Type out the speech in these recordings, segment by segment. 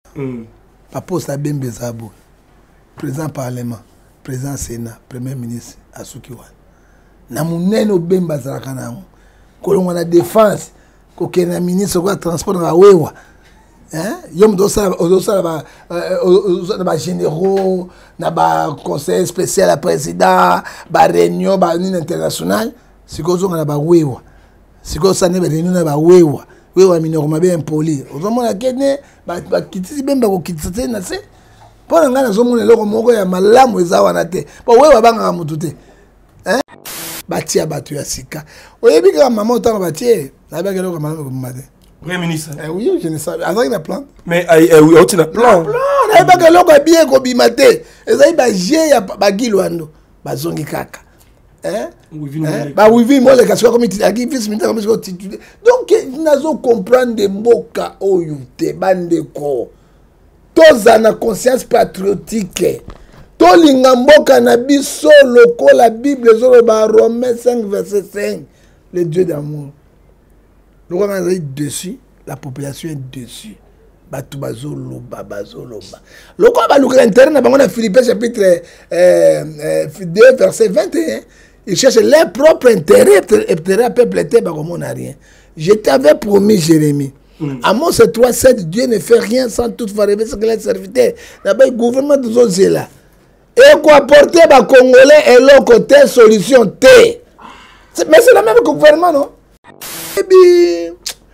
Pas poste à Bembezabo. Président Parlement, président Sénat, Premier ministre, Asukiwan. Na munene Bemba Zarakanamo. Kolongo na défense, koke na ministre kwa transport na wewa. Yom dosa ba généraux, na ba conseil spécial à président, ba réunion, ba union internationale, siko zonga na ba wewa. Siko sa ne ba réunion na ba wewa. Wewa minoko mabe impoli. Ozomona kene ba kitisi Bemba ko kitisi na se. Pour nga na zomona loko moko ya malamu ezawa na te. Po wewa banga mutu te. Batia batu ya sika. Oyebi ka maman otanga batie, na ba keloko malamu ko mate. Premier ministre. Oui, je ne sais pas. Avec la plan. Mais oui, tu n'as plan. Na ba keloko bien ko bimate. Ezai ba je ya ba gilwando. Ba zongi kaka. Ba wivi mo le kasiko comme aki fils militaire comme titulaire. Donc nazo comprendre de mboka oyute bandeko. Toza na conscience patriotique. Tolinga mboka na biso loko la Bible zolo ba Romains 5 verset 5. Le Dieu d'amour. Le roi est dessus, la population est dessus. Batu bazoloba bazoloba. Le quoi ba l'Ukraine interne na bango na Philippiens chapitre 2 verset 21. Ils cherchent leur propre intérêt, intérêt peuple était ba comme on n'a rien. Je t'avais promis Jérémie. Amos 3:7, Dieu ne fait rien sans toutefois révéler ce qu'il a serviteur. D'abord le gouvernement de Zozela. Et quoi apporter les Congolais et leur côté solution T. Mais c'est le même gouvernement, non? Et puis,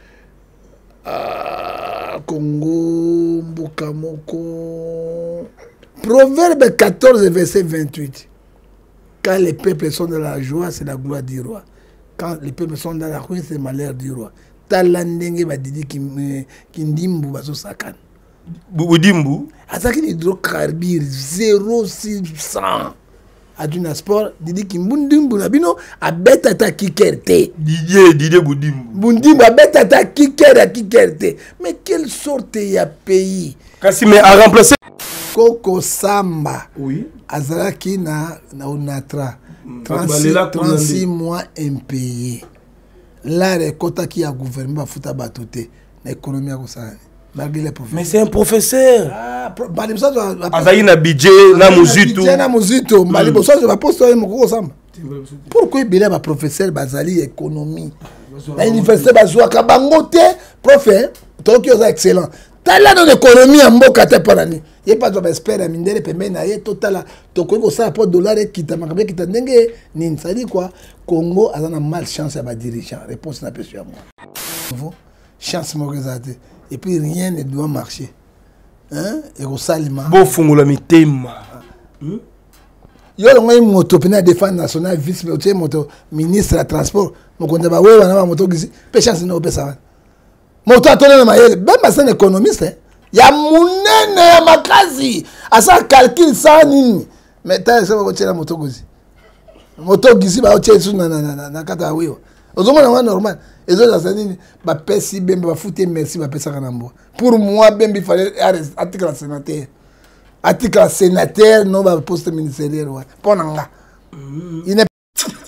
Congo, Mbukamoko. Proverbe 14, verset 28. Quand les peuples sont dans la joie, c'est la gloire du roi. Quand les peuples sont dans la ruine, c'est le malheur du roi. Talandenge badidi kindimbu bazosakana. Boudimbu Azaki l'hydrocarbure 0,600. Aduna sport didi kimbundimbu na bino abeta ta kikerte. Didier Boudimbu. Bundimbu abeta ta kikerte. Mais quelle sorte ya pays? Kasi mais a remplacé Koko Samba. Oui. Azalaki na Onatra. 36 mois impayés. Là, les quotas qui a gouvernement à foutre à batoté. L'économie a ça. Malgré les professeurs. Mais c'est un professeur. Azaï na budget, na muzito. Na muzito. Mali bossa je va poster mon gros ensemble. Pourquoi il est un professeur basali économie? La université bazwa kabangote prof donc il est excellent. Tala dans l'économie en mboka te parani. Il pas de espère à mindele pembe na ye total to ko ça pour dollar et kita makabe kita ndenge nini ça dit quoi? Congo a une malchance à ma dirigeant. Réponse n'a pas sur moi. Chance morizate. Et puis rien ne doit marcher. Hein? Et au salima. Bon fungola mitema. Yo le ngoy moto pena défense nationale vice ministre de la transport. Mo konda ba wewa na moto gizi. Pe chance na opesa. Moto atona na mayele. Bemba c'est un économiste. Hein? Ya munene ya makazi. Asa calcul ça nini. Mais t'as ça va tirer la moto gizi. Moto gizi ba otie su na kata wewa. Ozomona wa normal. Et ça ça nini ba pesi bemba ba fouter merci ba pesa kanambo. Pour moi bemba il fallait article sénateur. Article sénateur non ba poste ministériel ouais. Ponanga. Il n'est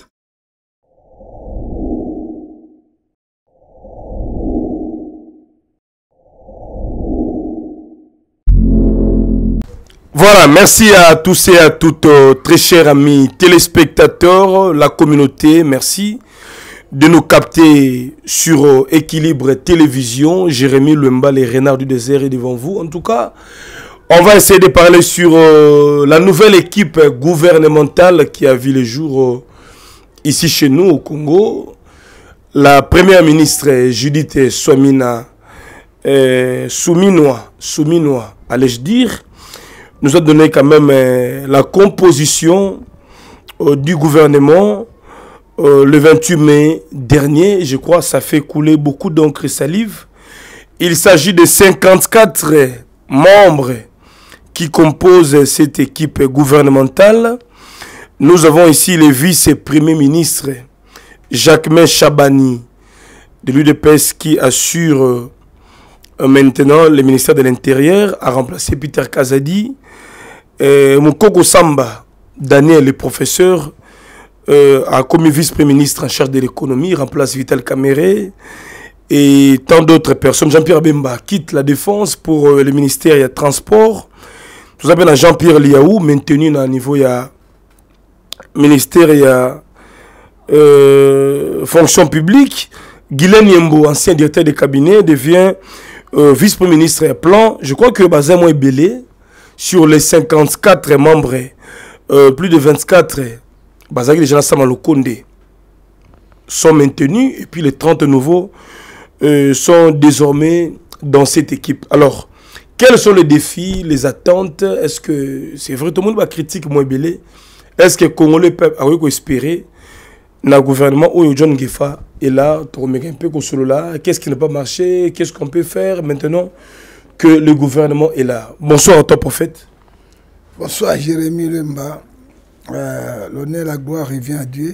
Voilà, merci à tous et à toutes, très chers amis téléspectateurs, la communauté, merci de nous capter sur Équilibre Télévision. Jérémy Lemba, les renards du désert est devant vous. En tout cas, on va essayer de parler sur la nouvelle équipe gouvernementale qui a vu le jour ici chez nous au Congo. La première ministre Judith Souminois, allais-je dire, nous a donné quand même la composition du gouvernement le 28 mai dernier. Je crois que ça fait couler beaucoup d'encre et salive. Il s'agit de 54 membres qui composent cette équipe gouvernementale. Nous avons ici le vice-premier ministre Jacquemain Chabani de l'UDPS qui assure maintenant le ministère de l'Intérieur, a remplacé Peter Kazadi. Mukoko Samba, Daniel, le professeur, a commis vice-premier ministre en charge de l'économie, remplace Vital Kamere. et tant d'autres personnes. Jean-Pierre Bemba quitte la défense pour le ministère des Transports. Tout ça, Jean-Pierre Liaou, maintenu à niveau ya ministère ya fonction publique. Guylaine Yembo, ancien directeur de cabinet, devient vice-premier ministre et plan. Je crois que Bazin est belé sur les 54 membres, plus de 24 Bazagi déjà Samalo Konde sont maintenus et puis les 30 nouveaux sont désormais dans cette équipe. Alors, quels sont les défis, les attentes? Est-ce que c'est vrai tout le monde va critiquer moi belé? Est-ce que Congolais peuvent espérer dans le gouvernement où John Gefa est là, un peu là, qu'est-ce qui n'a pas marché, qu'est-ce qu'on peut faire maintenant que le gouvernement est là? Bonsoir à toi, prophète. Bonsoir Jérémy Lemba. L'honneur et la gloire revient à Dieu.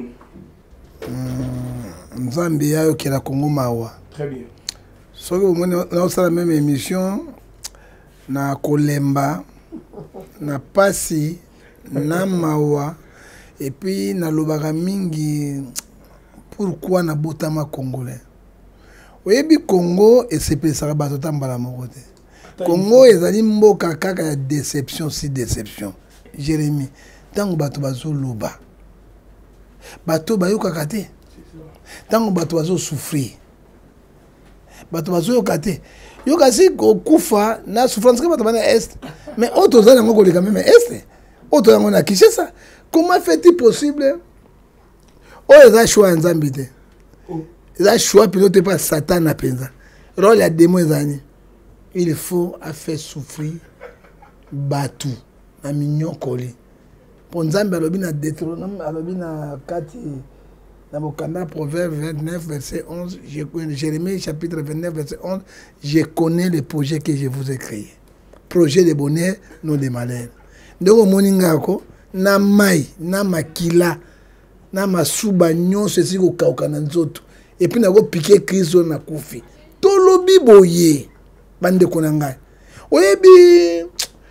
Nzambia qui est la Congo Mawa. Très bien. So que on a la même émission na Kolemba, na Pasi, na Mawa et puis na lobaka mingi pourquoi na botama congolais. Oyebi Congo et c'est pesara bato tambala mokote. Congo ezali mboka kaka ya déception si déception. Jérémy tango bato bazo loba. Bato bayoka kate. Tango bato bazo souffrir. Bato bazo yokate. Yoka si kufa na souffrance que bato bana est. Mais auto za nango koleka même est. Auto yango na Kinshasa. Comment fait-il possible? Oh eza choix nzambi te. Eza choix piloté par Satan na penza. Rôle ya démon ezani. Il faut faire souffrir Batu na mignon collé. Pour Nzambe alobi na Deutéronome alobi na kati na Bokanda Proverbe 29 verset 11, Jérémie chapitre 29 verset 11, je connais le projet que je vous ai créé. Projet de bonheur, non de malheur. Donc moninga ko na mai na makila na masuba nyonso esi ko kauka na nzoto et puis na ko piquer Kristo na kufi. Tolobi boye bande konanga. Oyebi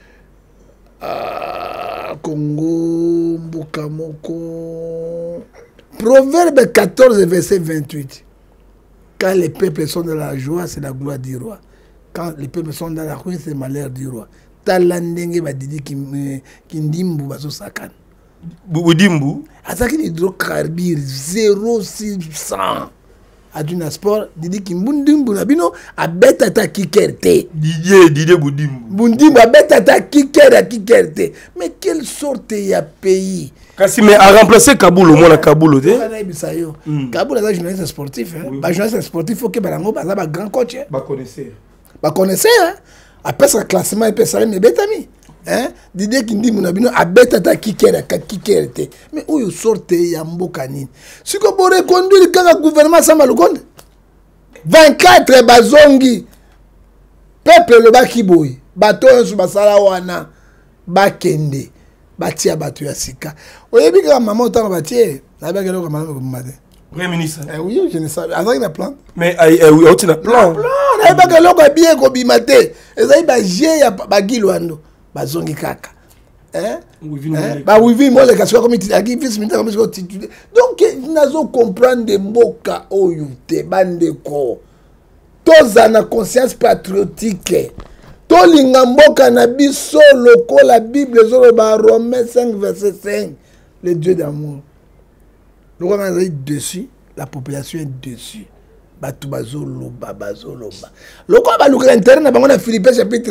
Congo, Mbukamoko. Proverbe 14, verset 28. Quand les peuples sont dans la joie, c'est la gloire du roi. Quand les peuples sont dans la ruine, c'est le malheur du roi. Talandenge badidi kindimbu baso sakan. Boudimbu. Asaki hydrocarbure 0,600. Aduna sport didi kimbundimbu na bino abeta ta kikerte. Didier Boudimbu. Bundimbu abeta ta kikerte. Mais quelle sorte ya pays? Kasi mais a remplacé Kaboul au moins la Kaboul de. Kaboul est un journaliste sportif hein. Ba journaliste sportif faut que balango baza ba grand coach. Ba connaissez. Ba connaissez hein. Après ce classement et ça mais betami. Hein? Didier Kindimbu na bino abeta ta kikerte. Mais où sorte ya mboka nini? Si ko bo reconduire kaka gouvernement Samba Lukonde. 24 bazongi. Peuple le bakiboy. Bato nsu basala wana bakende. Batia bato ya sika. Oyebi ka maman otanga batie. Na ba kelo ka maman ko mate. Premier ministre. Oui, je ne sais pas. Azaki na plan. Mais oui, on a plan. Na ba kelo ka bien ko bimate. Ezai ba je ya bagilwando. Bazongi kaka. Hein? Bah oui, moi les casques comme il vice ministre comme il titulé. Donc nazo comprendre de mboka oyute bandeko. Toza na conscience patriotique. Tolinga mboka na biso loko la Bible zolo ba Romains 5 verset 5. Le Dieu d'amour. Le roi est dessus, la population est dessus. Batu bazoloba. Le roi ba lukela interne na bango na Philippiens chapitre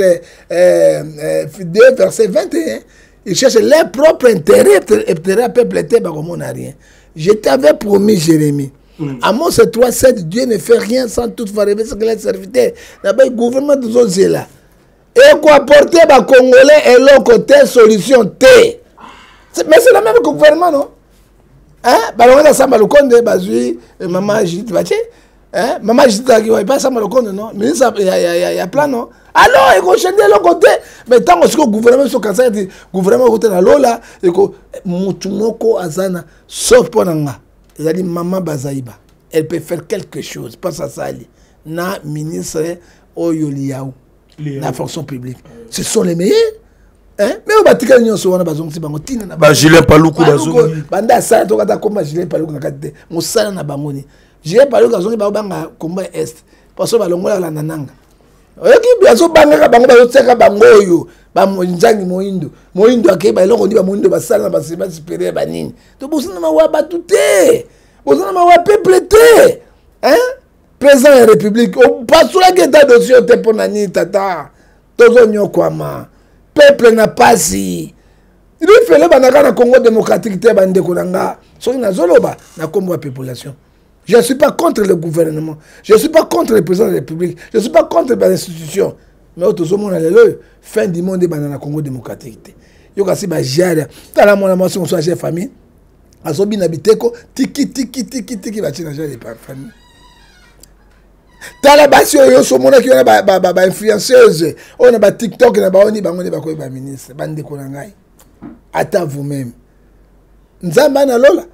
2 verset 21. Ils cherchent leur propre intérêt à peuple bah comme on n'a rien. Je t'avais promis, Jérémie. Amos 3,7, Dieu ne fait rien sans toutefois révéler ce qu'il a serviteur. D'abord, le gouvernement de Zozé là. Et quoi apporter les Congolais et leur côté solution T. Mais c'est le même gouvernement, non? Hein? On a Samba Lukonde, Bazui, Maman Judith Baché. Hein? Maman Judith Baché, il n'y a pas Samba Lukonde, non? Mais il y a plein, non? Alors, il faut changer de l'autre côté. Mais tant que le gouvernement est cassé, le gouvernement est côté de l'Ola, et que Moutoumoko Azana, sauf pour Nanga. Il a dit Maman Bazaïba. Elle peut faire quelque chose, pas ça, ça. Na ministre Oyoliaou, la fonction publique. Ce sont les meilleurs. Hein? Mais on va tirer l'union sur la base de Julien Paloukou, Banda Sara, tu vas comme Julien Paloukou, Moussala na Bangoni. j'ai parlé de banga combat est parce que balongola la nananga oyoki biazo banga bango bazoteka bango oyo ba monjangi moindo akeba eloko ndi ba moindo basala na baseba supérieur banini to bosana mawa batute bosana mawa peuple te hein président de la république o pasula ke ta dossier te ponani tata tozo nyokwama peuple na pasi il fallait banaka na Congo démocratique te bande kolanga soki na zoloba na kombo population. Je ne suis pas contre le gouvernement. Je ne suis pas contre le président de la République. Je ne suis pas contre les institutions. Mais au tout monde, fin du monde, dans le Congo démocratique. Il y a aussi des gens qui ont des familles. Ils ont bien habité. Tiki, va changer les familles. Dans la base, il y a des influenceuses. On a des TikTok, on a des ministres. Attends vous-même. Nous avons des lola.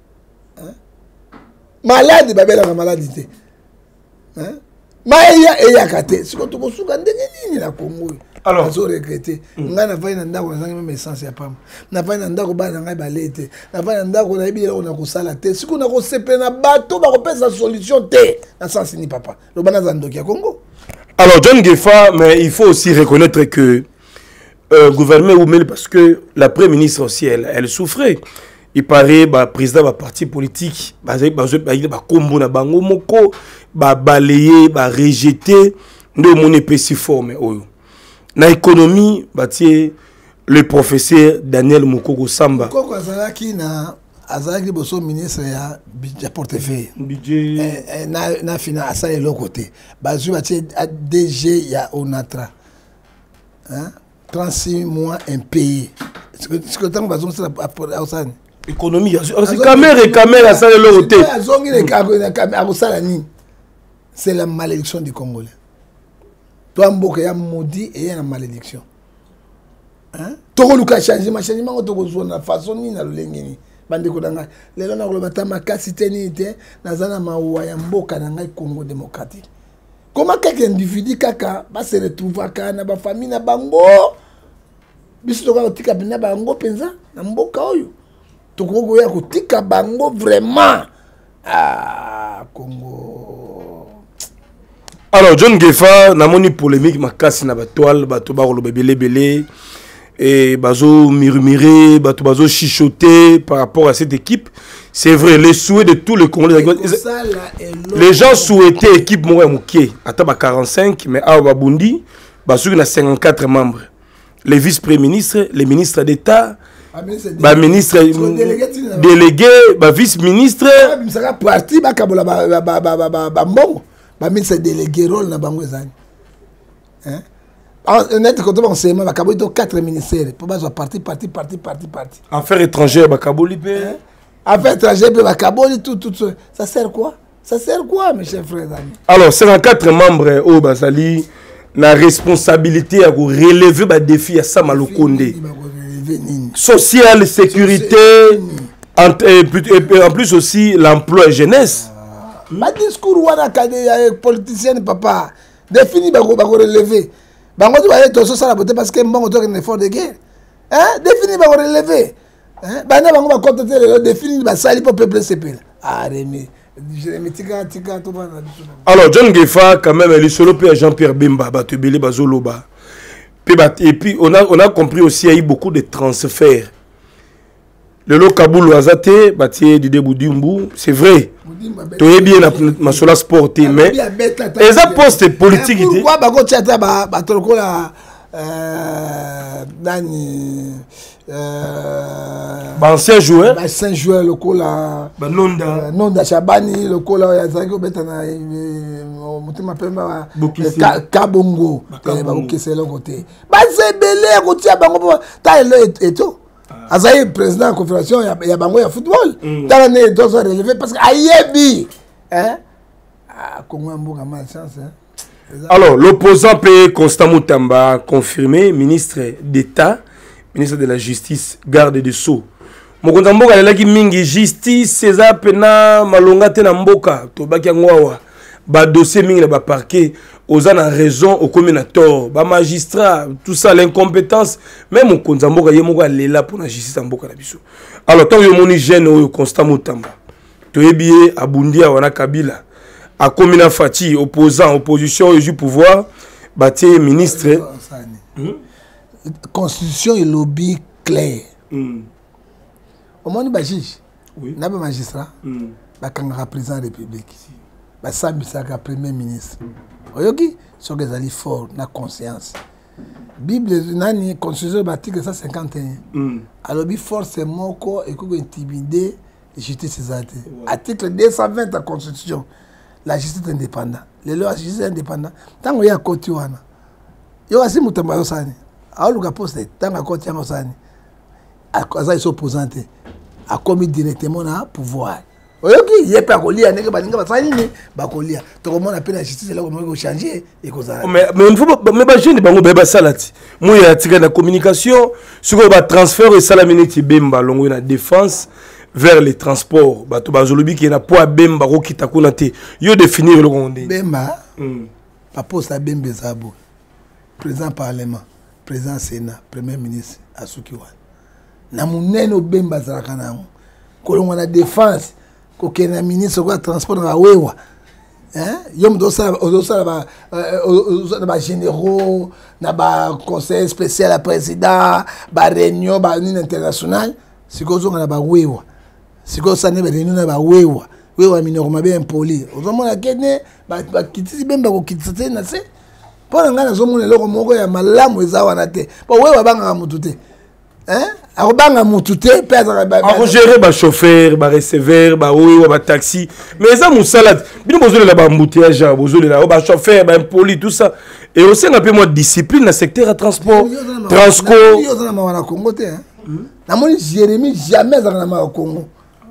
Malade babela na maladie hein maya eya kate siko to kosuka ndenge nini na Congo alors azo regretter nga na vai na ndako na zanga essence ya pamba na vai na ndako bana ngai balete na vai na ndako na ibila ona kosala te siko na ko sepe na bato ba ko pesa solution te na sens ni papa lo bana za ndoki ya Congo. Alors John Gefa, mais il faut aussi reconnaître que gouvernement Oumel, parce que la première ministre aussi elle souffrait. Il paraît que le président du parti politique va combo na bango moko va balayer va rejeter de mon épaisseur forme na économie le professeur Daniel Mukoko Samba Mukoko azalaki boso ministre ya portefeuille budget na finance à l'autre côté bazu batie DG ya Onatra hein 36 mois impayé ce que tant bazon ça à économie caméra ça le côté c'est la malédiction du Congolais. Toi mboka ya maudit et la malédiction hein toko luka changement to ko na façon ni na lolengeni bande ko danga lelo na ko bata makasi tenite na zana mawa ya mboka na ngai Congo démocratique. Comment quelqu'un individu kaka ba se retrouver kana ba famille na bango biso to ka tika bina bango penza na mboka oyo Togo ya kutika bango vraiment à Congo. Alors John Gefa na moni polémique makasi na batoile bato ba lo belé et bazo murmurer bato bazo chichoter par rapport à cette équipe. C'est vrai les souhaits de tous les Congolais. Les gens souhaitaient équipe Moké ata ba 45 mais à Babundi baso na 54 membres. Les vice-premiers ministres, les ministres d'État ba ministre délégué ba vice-ministre ça parti ba kabola ba mbongo ba ministre délégué rôle na bango ezani hein honnête quand on sait ba kaboli to 4 ministères pour ba parti affaires étrangères ba kaboli pe affaires étrangères ba kaboli tout ça sert quoi mes chers frères amis. Alors 54 membres au Bazali la responsabilité à relever ba défi à Samalokonde social, sécurité, en plus aussi l'emploi et jeunesse. Ma discours wana kade politicien papa défini ba relever. Bango tu va être ça la beauté parce que mbongo to un effort de guerre. Hein défini ba relever. Hein bana bango ba contenter le défini ba sali pour peuple CPL. Ah Rémi tika to bana. Alors John Gefa quand même le solo père Jean-Pierre Bemba ba te belé bazoloba. Et puis on a compris aussi qu'il y a eu beaucoup de transferts. Le lot Kaboul Azate, Batié Dide Boudimbu, c'est vrai. Tu es bien ma sola sporté, mais les postes politiques. Pourquoi Bago Tchata Batolko la ancien joueur. Ancien joueur, le col la Nonda Chabani, le col la Yazaki Betana, Moutima Pemba, Kabongo, c'est le côté. C'est belé, Rotia Bango, Taïlo et tout. Azaï, président de la confédération, il y a Bango, il y a football. Dans l'année, il doit se relever parce qu'il y a Ayebi. Comment on a mal chance, hein? Alors, l'opposant P. Constant Moutamba, confirmé, ministre d'État, ministre de la Justice, garde des Sceaux. Mokonza mboka lelaki mingi justice César pena malonga te na mboka to baki ngwawa ba dossier mingi na ba parquet oza na raison au commune tort ba magistrat tout ça l'incompétence même mokonza mboka ye moko alela pour la justice mboka na biso. Alors tant yo moni jeune o Constant Moutamba Toyebié Abundia wana Kabila. A Komina Fati, opposant, opposition et du pouvoir, bâti ministre. Constitution et lobby clair. Au moins, il juge. Oui. Il y a un magistrat. Il y a un président de la République. Il y a un premier ministre. Vous voyez, ce que vous fort, la conscience. Bible, la Constitution de l'article 151. Alors, forcément, il faut intimider la justice. Article 220 de la Constitution. La justice est indépendante. Les lois, la justice est indépendante. Tant qu'il y a un côté, il y a aussi un côté. Alors, le poste, tant qu'il y a un côté, ils sont opposés. A commis directement le pouvoir. Il n'y a pas de lire, il n'y a pas de lire. Tout le monde appelle la justice, là, on va changer. Mais il faut pas, mais je ne sais pas ça là. Moi, il y a la communication, ce qu'on va transférer et ça la minute bemba, longo la défense vers les transports. Bah tout bazolobi qui n'a pas bemba ro qui takuna te. Yo définir le rondé. Bemba. Pas poste à bembe zabo. Président parlement, président sénat, premier ministre Asukiwan. Na muneno bemba zalaka nango kolonga na défense ko kena ministre ko transport na wewa yom dosa ba généraux na ba conseil spécial à président ba réunion ba union internationale siko zonga na ba wewa siko sane ba réunion na ba wewa minoko mabe impoli ozomona kene ba kitisi bemba ko kitisi na se pona ngana zomona loko moko ya malamu ezawa na te po wewa banga mutu te Arobanga mutute perdre ba gérer ba chauffeur ba receveur ba oui ba taxi mais ça mon salade bino bozole la ba embouteillage bozole la ba chauffeur ba impoli tout ça et aussi un peu moins de discipline dans le secteur à transport transco yo za na wana Congo te na moni Jérémy jamais za na Congo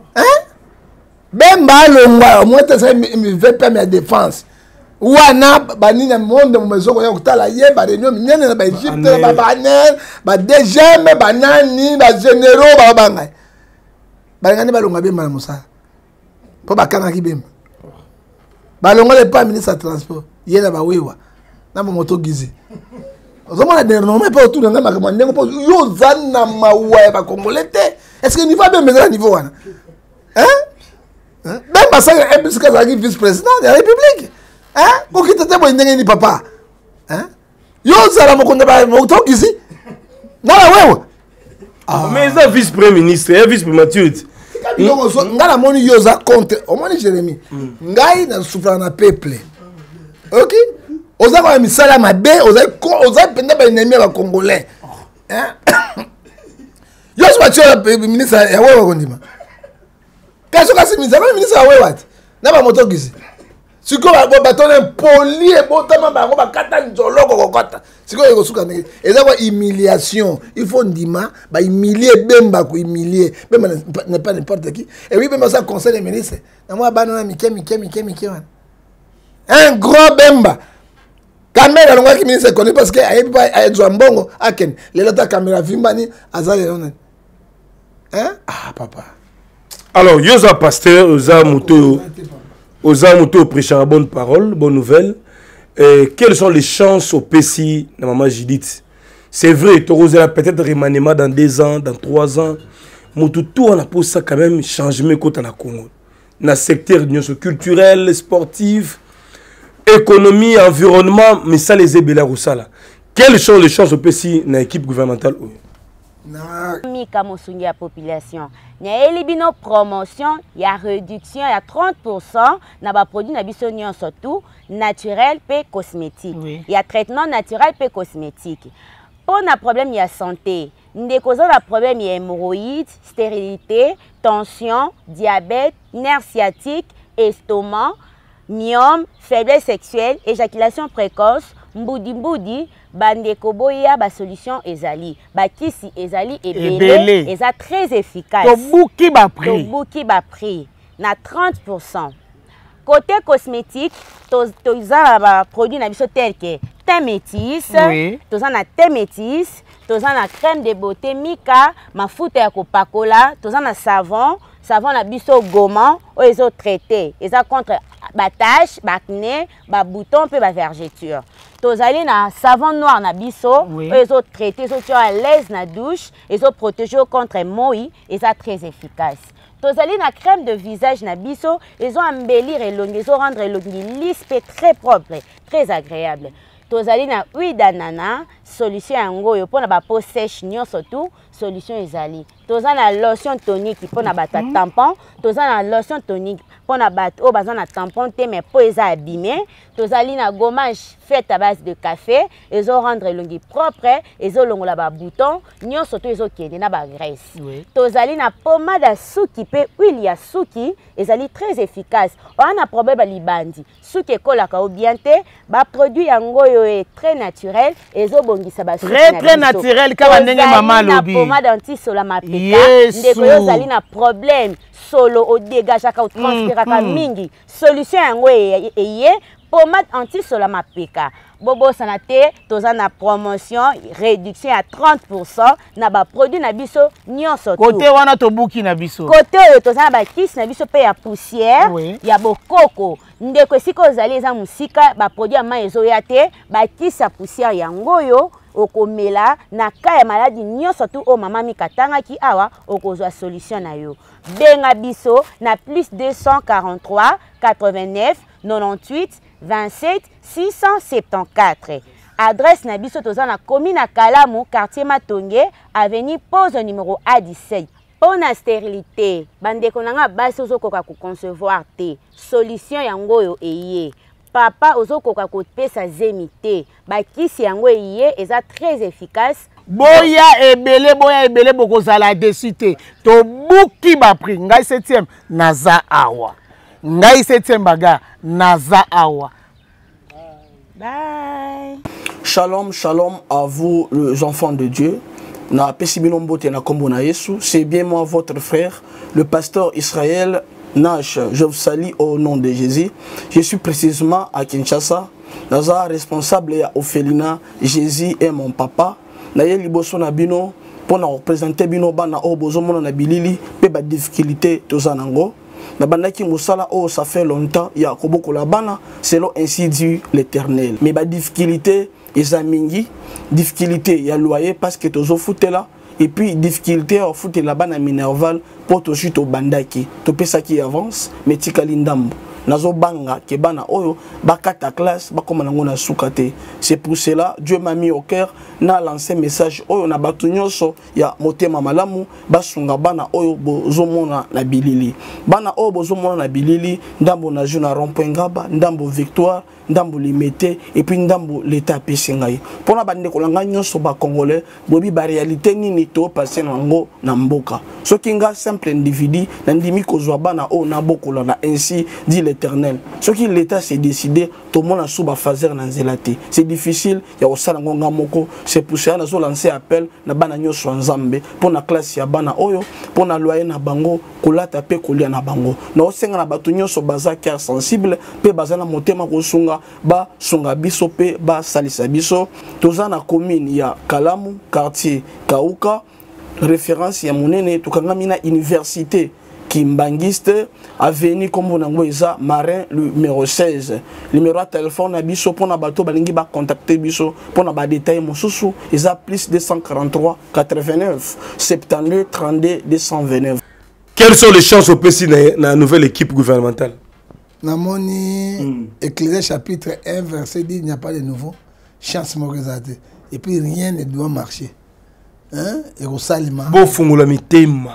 bemba longwa moi te ça me veut pas ma défense wana banina monde mumezoko ya kutala ye ba réunion minene na ba Egypte ba banel ba DGM ba nani ba généraux ba banga ngani balonga bemba na musala po bakanga ki bemba balonga le pas ministre de transport ye na ba wewa na moto gizi ozomona dernièrement pas autour nga makama ndengo po yo zana mawa ya ba congolais te est-ce que niveau bemba na niveau wana bemba ça est plus que vice-président de la République. Pour qui t'étais bon ni papa yo zala mokonde ba moto ici na wewe mais ça vice premier ministre et vice premier ngala moni yo za compte au moni Jérémy ngai na souffra na peuple OK oza ko misala mabe oza penda ba ennemi ba congolais yo so ministre ya wewe kondima kaso kasi ministre ya wewe wat na ba moto ici siko ba baton poli et botama ba ba kata nzolo kokota siko eko suka ndenge eza kwa humiliation il faut ndima ba humilier bemba ko humilier bemba n'est pas n'importe qui et oui bemba ça conseil des ministres na moi banana mike wana un gros bemba caméra longa ki ministre connaît parce que ayebi pas ayezo mbongo aken le lota caméra vimbani azale non papa alors yoza pasteur oza moto aux amouteux prêchant bonne parole, bonne nouvelle. Quelles sont les chances au PCI, la maman Judith? C'est vrai, tu auras peut-être remaniement dans 2 ans, dans 3 ans. Mais tout on a pour ça quand même changement côté la Congo. Dans le secteur culturel, sportif, économie, environnement, mais ça les ébélés ou ça là. Quelles sont les chances au PCI dans l'équipe gouvernementale? Mika mosungi ya population. Nya elibino promotion, ya réduction ya 30% na ba produit na biso nyonso tout naturel pe cosmétique. Oui. Ya traitement naturel pe cosmétique. Pour na problème ya santé, ndeko za na problème ya hémorroïdes, stérilité, tension, diabète, nerf sciatique, estomac, myome, faiblesse sexuelle, éjaculation précoce, mbudi bandeko boya ba solution ezali ba kisi ezali ebele eza très efficace tobuki ba prix na 30%. Côté cosmétique toza ba produit na biso tel que thé métis, toza na thé métis, toza na crème de beauté Mika, mafuta ya kopakola, toza na savon na biso gommant o ezo traité eza contre ba tache, ba acné, ba bouton pe ba vergeture. tozali na savon noir na biso ils ont traité ils ont à l'aise na douche ils ont protégé contre moi et ça très efficace. Tozali na crème de visage na biso ils ont embellir elongi ils ont rendre elongi lisse et très propre très agréable. Tozali na huile d'ananas solution yango yo pona ba peau sèche nyonso tout solution ezali. Toza na lotion tonique pona ba tampon, toza na lotion tonique pona ba o baza na tampon te mais peau eza abîmé. Tozali na gommage faite à base de café, ils ont rendre longi propre, ils ont longola ba bouton, nyonso tout ils ont kende na ba graisse. Tozali na pommade à suki pe huile ya suki, ezali très efficace. On a problème libandi. Suki ekolaka o bien te, ba produit yango yo est très naturel, ils ont bongisa ba suki très naturel kama ndenge mama lobi. Pommade anti-sola mapeka. Ndeko yo zali na problème solo au dégageaka au transpiraka mingi. Solution yango eye pommade anti-sola mapeka. Bobo sanate toza na promotion réduction à 30% na ba produit na biso nyonso tout. Côté wana to buki na biso. Côté toza na ba kiss na biso pe ya poussière ya bokoko. Ndeko siko zali eza musika ba produit ya ma ezoya te ba kiss ya poussière yango yo okomela na ka ya maladie nyonso tout o mama mikatanga ki awa okozwa solution na yo. Benga biso na plus 243 89 98 27 674. Adresse na biso toza na commune Kalamu, quartier Matonge, avenue Pose numéro A17. Pour la stérilité, bandeko nanga basi ozokoka ko concevoir te. Solution yango yo eye. Papa ozokoka ko pesa zemite. Ba kisi yango eye eza très efficace. Boya ebele bokozala desite. To buki ba prix ngai 7e naza awa. Ngai 7e baga naza awa. Bye. Shalom, shalom à vous les enfants de Dieu. Na pesibilombo te na kombo na Yesu. C'est bien moi votre frère, le pasteur Israël Nash. Je vous salue au nom de Jésus. Je suis précisément à Kinshasa. Naza responsable ya Ophelina. Jésus est mon papa. Na ye liboso na bino pour représenter bino bana o bozomona na bilili pe ba difficulté tozanango. Na bandaki musala oh ça fait longtemps ya koboko la bana selon ainsi dit l'Éternel. Mais ba difficulté ezamingi difficulté ya loyer parce que tozo foutela et puis difficulté au foot la bana minerval pour to chute au bandaki to pesa qui avance mais tikali ndambo nazo banga ke bana oyo bakata classe bakoma nango na sukate. C'est pour cela Dieu m'a mis au cœur na lancé message oyo na batu nyonso ya motema malamu basunga bana oyo bozomona na bilili bana oyo bozomona na bilili ndambo na juna rond-point ngaba ndambo victoire ndambo limité et puis ndambo l'état pesengai pona bande kolanga nyonso ba congolais bobi ba réalité nini to passer nango na mboka soki nga simple individu na ndimi kozwa bana o na bokola na ainsi dit l'Éternel soki l'état s'est décidé to mona suba fazer na nzelate c'est difficile ya osala ngonga moko. C'est pour ça nazo lancer appel na bana nyonso nzambe pona classe ya bana oyo pona loyer na bango kolata pe kolia na bango na osenga na batu nyonso baza cœur sensible pe bazana motema kosunga ba sunga biso pe ba salisa biso toza na commune ya Kalamu quartier Kauka référence ya monene tukangami na université Kimbangiste avenue comme on eza Marin numéro 16 numéro de téléphone na biso pona bato balingi ba contacter biso pona ba détail mosusu eza plus 243 89 72 32 229. Quelles sont les chances au PC dans la nouvelle équipe gouvernementale? Namoni Ecclésiaste chapitre 1 verset 10, il n'y a pas de nouveau chance morisate et puis rien ne doit marcher. Hein? Et au salima. Bon fungula mitema.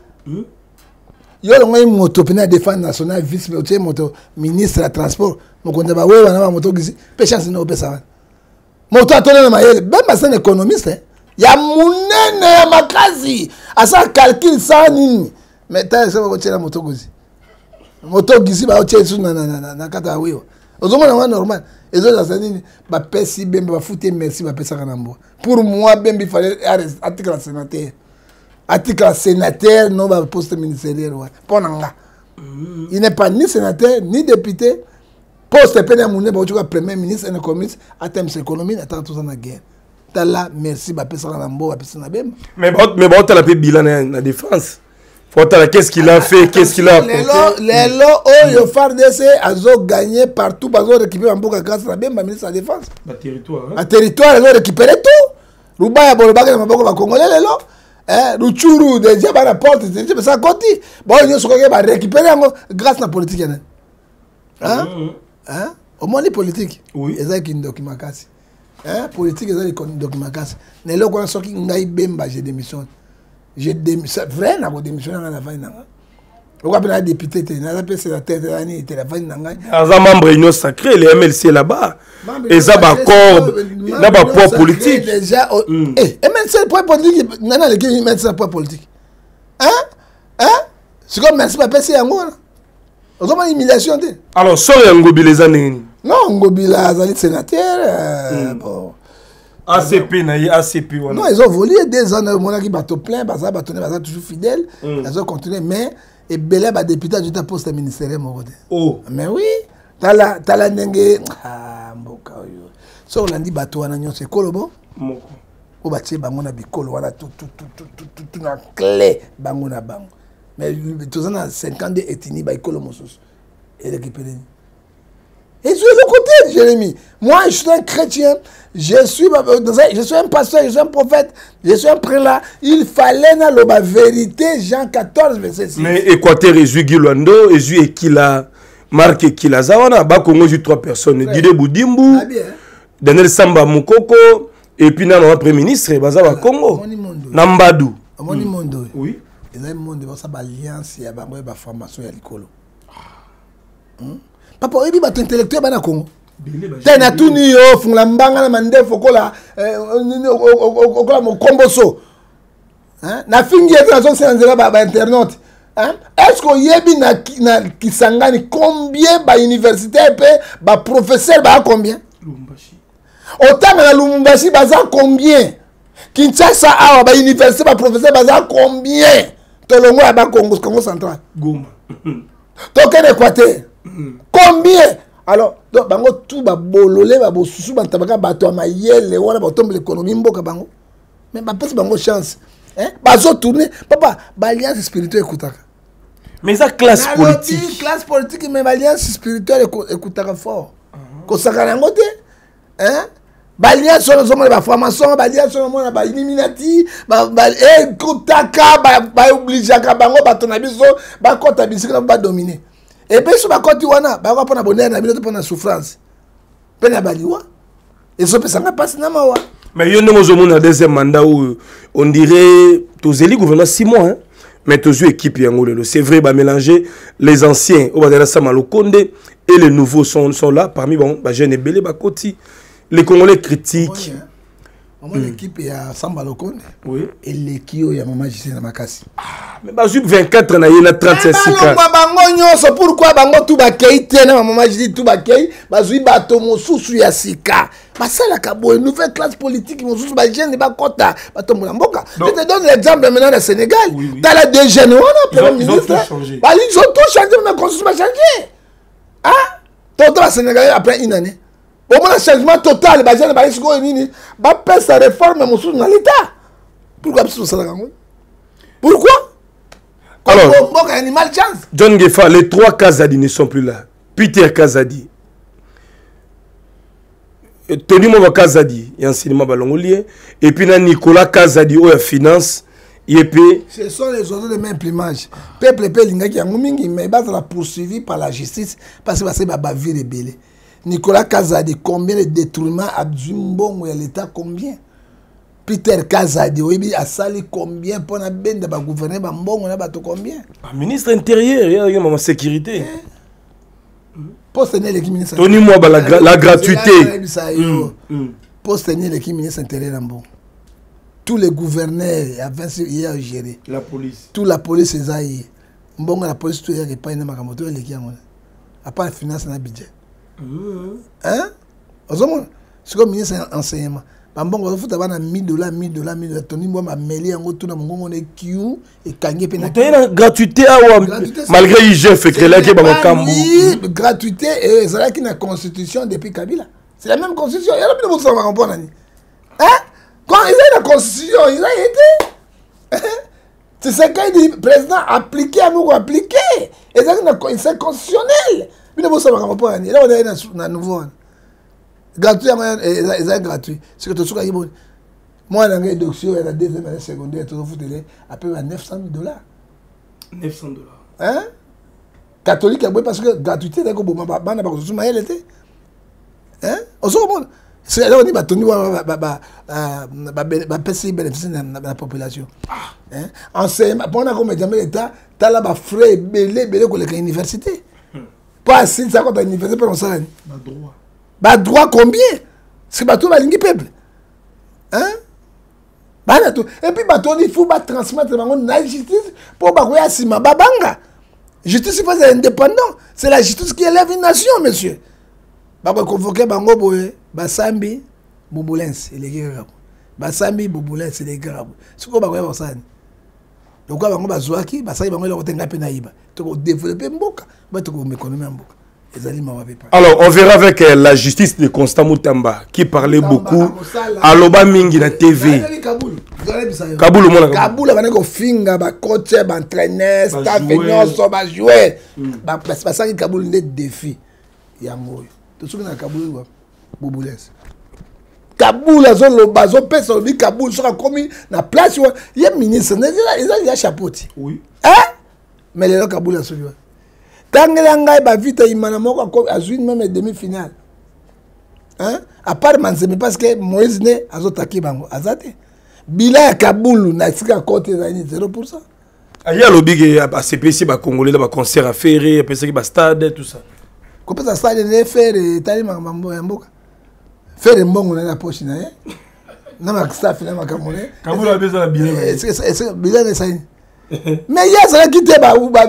Yo le ngoy moto pena défense nationale vice ministre de la transport mo konta ba wewa na moto gizi pe chance no pesa. Moto atona na mayele bemba c'est un économiste hein. Ya munene ya makazi asa calcul ça nini. Mais ta ça ko tshela moto gizi. Moto gizi ba otshela na kata wewa. Ozomona wa normal. Ezo za nini ba pesi bemba ba fouter merci ba pesa kana mbo. Pour moi bemba il fallait article sénateur. Article sénateur, non, pas poste ministériel. Il n'est pas ni sénateur, ni député. Poste pénémoune, premier ministre, un communiste, à thème économie, attend tout ça dans la guerre. T'as là, merci, bah, personne n'a beau, personne n'a bien. Mais bon, t'as la paix bilan la défense. qu'est-ce qu'il a fait, qu'est-ce qu'il a apporté. Les lots, le FARDC a gagné partout, parce qu'ils ont récupéré un peu grâce à la ministre de la Défense. Le territoire. Le territoire, ils ont récupéré tout. Rubaya, Bolobaka, les Congolais, les lots. Ruchuru, déjà, à la porte, c'est ça, côté. Bon, ils ont récupéré grâce à la politique. Au moins, les politiques. Oui. Ils ont une document. Politique, ils ont une document. Les lots, quand ils ont bemba, j'ai démissionné. J'ai démissionné. Vrai, j'ai démissionné à la fin. Pourquoi un député, il a appelé sénateur, il a fait un membre de l'Union sacrée, les MLC là-bas. Et ça va accord, là bas poids politique. Déjà, MLC le poids politique, non non, les MLC le poids politique. C'est comme merci papa c'est yango. On a une humiliation. Alors sort Ngobi les années. Non, Ngobi là, les sénateurs bon. ACP ACP non, ils ont volé 2 ans mon qui bateau plein, baza toujours fidèle, ils ont continué mais et belé ba député du poste ministériel mon côté. Oh, mais oui, tala ndenge mboka yo. So on dit bateau wana nyonso ekolobo. Moko. O batie bango na bikolo wana tout na clé bango na bango. Mais tous en 50 etini ba ekolo mosusu. Et récupérer. Et sur le côté, Jérémie, moi je suis un chrétien, je suis un pasteur, je suis un prophète, je suis un prélat. Il fallait la vérité, Jean 14, verset 6. Mais Équateur, Jésus Guilwando, Jésus Ekila, Marc Ekila, Zawana, Bakongo, 3 personnes. Dide Boudimbu, Daniel Samba Moukoko, et puis notre premier ministre, Bazawa Congo. Nambadou. Oui. Il y a un monde qui a alliance, il y a une formation, il y a l'école. Papa, il y a des intellectuels dans le Congo. Tena tuni yo fungla mbanga na mandefo kola komboso. Na fingi ya zone senanzela ba internaute. Est-ce qu'on yebi na Kisangani combien ba universitaire pe ba professeur ba combien? Lumumbashi. Autant na Lumumbashi baza combien? Kinshasa awa ba université ba professeur baza combien? Tolongo ya ba Congo central. Goma. Token Équateur. Combien? Alors, donc, bango tout ba bololé ba bosusu ba tabaka bato amayele wana ba tombe l'économie mboka bango. Mais ba pesi bango chance. Ba zo tourner papa, ba alliance spirituelle écoutaka. Mais ça classe politique. Classe politique mais ba alliance spirituelle écoutaka fort. Ko sakana ngote? Ba alliance sur les ba formation, ba alliance sur les ba Illuminati, ba écoutaka ba obligeaka bango bato na biso ba kota bisika ba dominer. Et puis, si on wana, on va prendre bonheur, on va prendre souffrance. Et ça peut s'en passer. Mais il y a un deuxième mandat où on dirait tous les gouvernements 6 mois, hein? Mais tous les équipes, c'est vrai, va mélanger les anciens, et les nouveaux sont là. Parmi les jeunes et belés, les Congolais critiquent. L'équipe est à Samba Lokonde. Oui. Et l'équipe est à Maman Gisèle Makassi. Mais Bazouk 24 ans, il y a 36 ans. Pourquoi Bango tout bakei tena Maman Gisèle tout bakei Bazouk bato mosusu ya sika. Basala kabo une nouvelle classe politique mosusu ba jeune ba kota bato mboka. Je te donne l'exemple maintenant du Sénégal. T'as la deux jeunes ils ont tout changé. Ils ont tout changé mais la constitution a changé. Tout le Sénégal après une année. Au moins, le changement total, les gens ne sa réforme dans l'État. Pourquoi Pourquoi Alors, animal chance. John Gefa, les 3 Kazadi ne sont plus là. Peter Kazadi. Tony Mova Kazadi, il y a enseignement balongolien. Et puis, Nicolas Kazadi, où il y a finance. Ce sont les oiseaux de même plumage. Peuple Linga qui a mais il va poursuivi par la justice parce que c'est ma vie rebelle. Nicolas Kazadi, combien de détournements à Djumbon et l'État, combien? Peter Kazadi, oui, a sali combien pour la bende de gouverner Bambon, on a battu combien? Ministre intérieur, il y a ma sécurité. Poste l'équipe ministre. Tony moi la gratuité. Poste l'équipe ministre intérieur Bambon. Tous les gouverneurs, il y a géré. La police. Toute la police est aïe. Mbongo la police, tout est pas une makamoto, l'équipe. À part la finance, na budget. Hein? C'est comme ministre enseignement. Bambon, il faut avoir $1000, Tony Mwamba mêlé en tout dans mon est Q et Kangé Pena. Gratuité, malgré IGF et Krela qui est dans Kambu. Gratuité, et c'est là qu'il y a une constitution depuis Kabila. C'est la même constitution. Il y a plus de monde qui va comprendre. Hein? Quand il y a la constitution, il a été. C'est ce que le président a appliqué à nous appliquer. Et c'est constitutionnel. Mais vous savez comment pas. Là on est dans nouveau. Gratuit, c'est gratuit. C'est que tout ce qui moi dans les dossiers la deuxième année secondaire tout vous télé à peu près $900. $900. Hein? Catholique parce que gratuité d'accord bon ba na ba ko suma elle était. Hein? On se comprend. C'est là on dit ba toni ba pesi bénéfice la population. Hein? Enseignement pendant qu'on met jamais l'état t'as là ba frais belé ko les université. Pas si ça quand à l'université pour ça. Ba droit. Ba droit combien? C'est ba tout ba lingi peuple. Hein? Et puis il faut transmettre la justice pour que sima babanga. Justice c'est pas indépendant, c'est la justice qui élève une nation, monsieur. Ba convoquer bango boye, basambi bobulense les gars. Basambi bobulense les gars. C'est quoi ba ko ça? Donc bango bazwaki, basali bango le kotenga pe naïba. To développer mboka, ba to économie mboka. Alors, on verra avec la justice de Constant Moutamba qui parlait beaucoup à Loba Mingi na TV. Kaboul, mon ami. Kaboul, on a un finga, un coach, un entraîneur, staff, un joueur. C'est pas ça que Kaboul est défi. Il y a un mot. Tout ce qui est Kaboul, Boboulès. Kaboul, ils ont personne, Kaboul sera commis dans la place. Il y a un ministre, il y a un chapeau. Oui. Hein? Mais les gens Kaboul, ils sont là. Tant que ba vite imanamoko azui même demi-finale. Hein? À part Manzeme parce que Moïse ne azotaki bango azate. Bila ya Kaboul na sika côté za 0%. Aya lobby a CPC ba congolais ba concert à faire, a pensé que ba stade tout ça. Ko pesa stade ne faire tali mambo ya mboka. Faire mbongo na poche na na ma staff na makamone. Kaboul a besoin de bien. C'est bila ne saini. Mais il y a ça qui te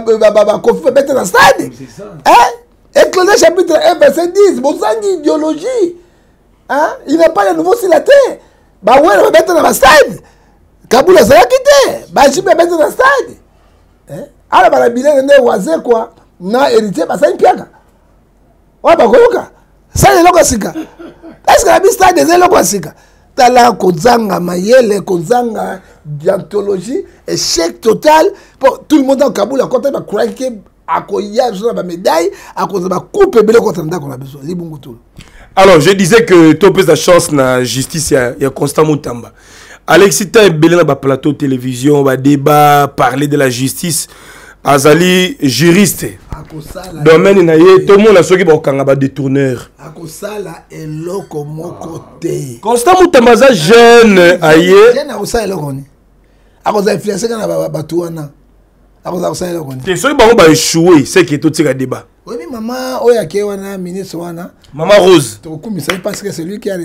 va mettre dans le stade. Hein? Éclairage chapitre 1, verset 10. Bon, ça dit idéologie. Hein? Il n'a pas de nouveau sur la terre. Bah ouais, on va mettre dans le stade. Kaboul a ça qui te. Bah, je vais mettre dans le stade. Hein? Alors, bah, la bilan est oisé quoi. Na héritier, bah, ça une piaga. Ouais, bah, quoi. Ça, c'est l'ogasika. Est-ce que la stade est l'ogasika? Tala kozanga mayele kozanga diantologie échec total pour tout le monde en Kaboul a compté ba craquer à koya sur la médaille à cause de ba coupe belé contre ndako na besoin libungu tout. Alors je disais que tu as la chance na justice ya Constant Moutamba. Alexis ta belé na ba plateau télévision ba débat parler de la justice azali juriste. Domaine na ye tout le monde a soki ba kanga ba détourneur. Akosala eloko moko te. Constant Moutamba za jeune aye. Jeune akosala eloko ni. Akosa influencer kana ba tuana. Akosala eloko ni. Te soki ba ba échouer, c'est que tout tika débat. Oui maman oya ke wana ministre wana. Maman Rose. To kumisa parce que c'est lui qui a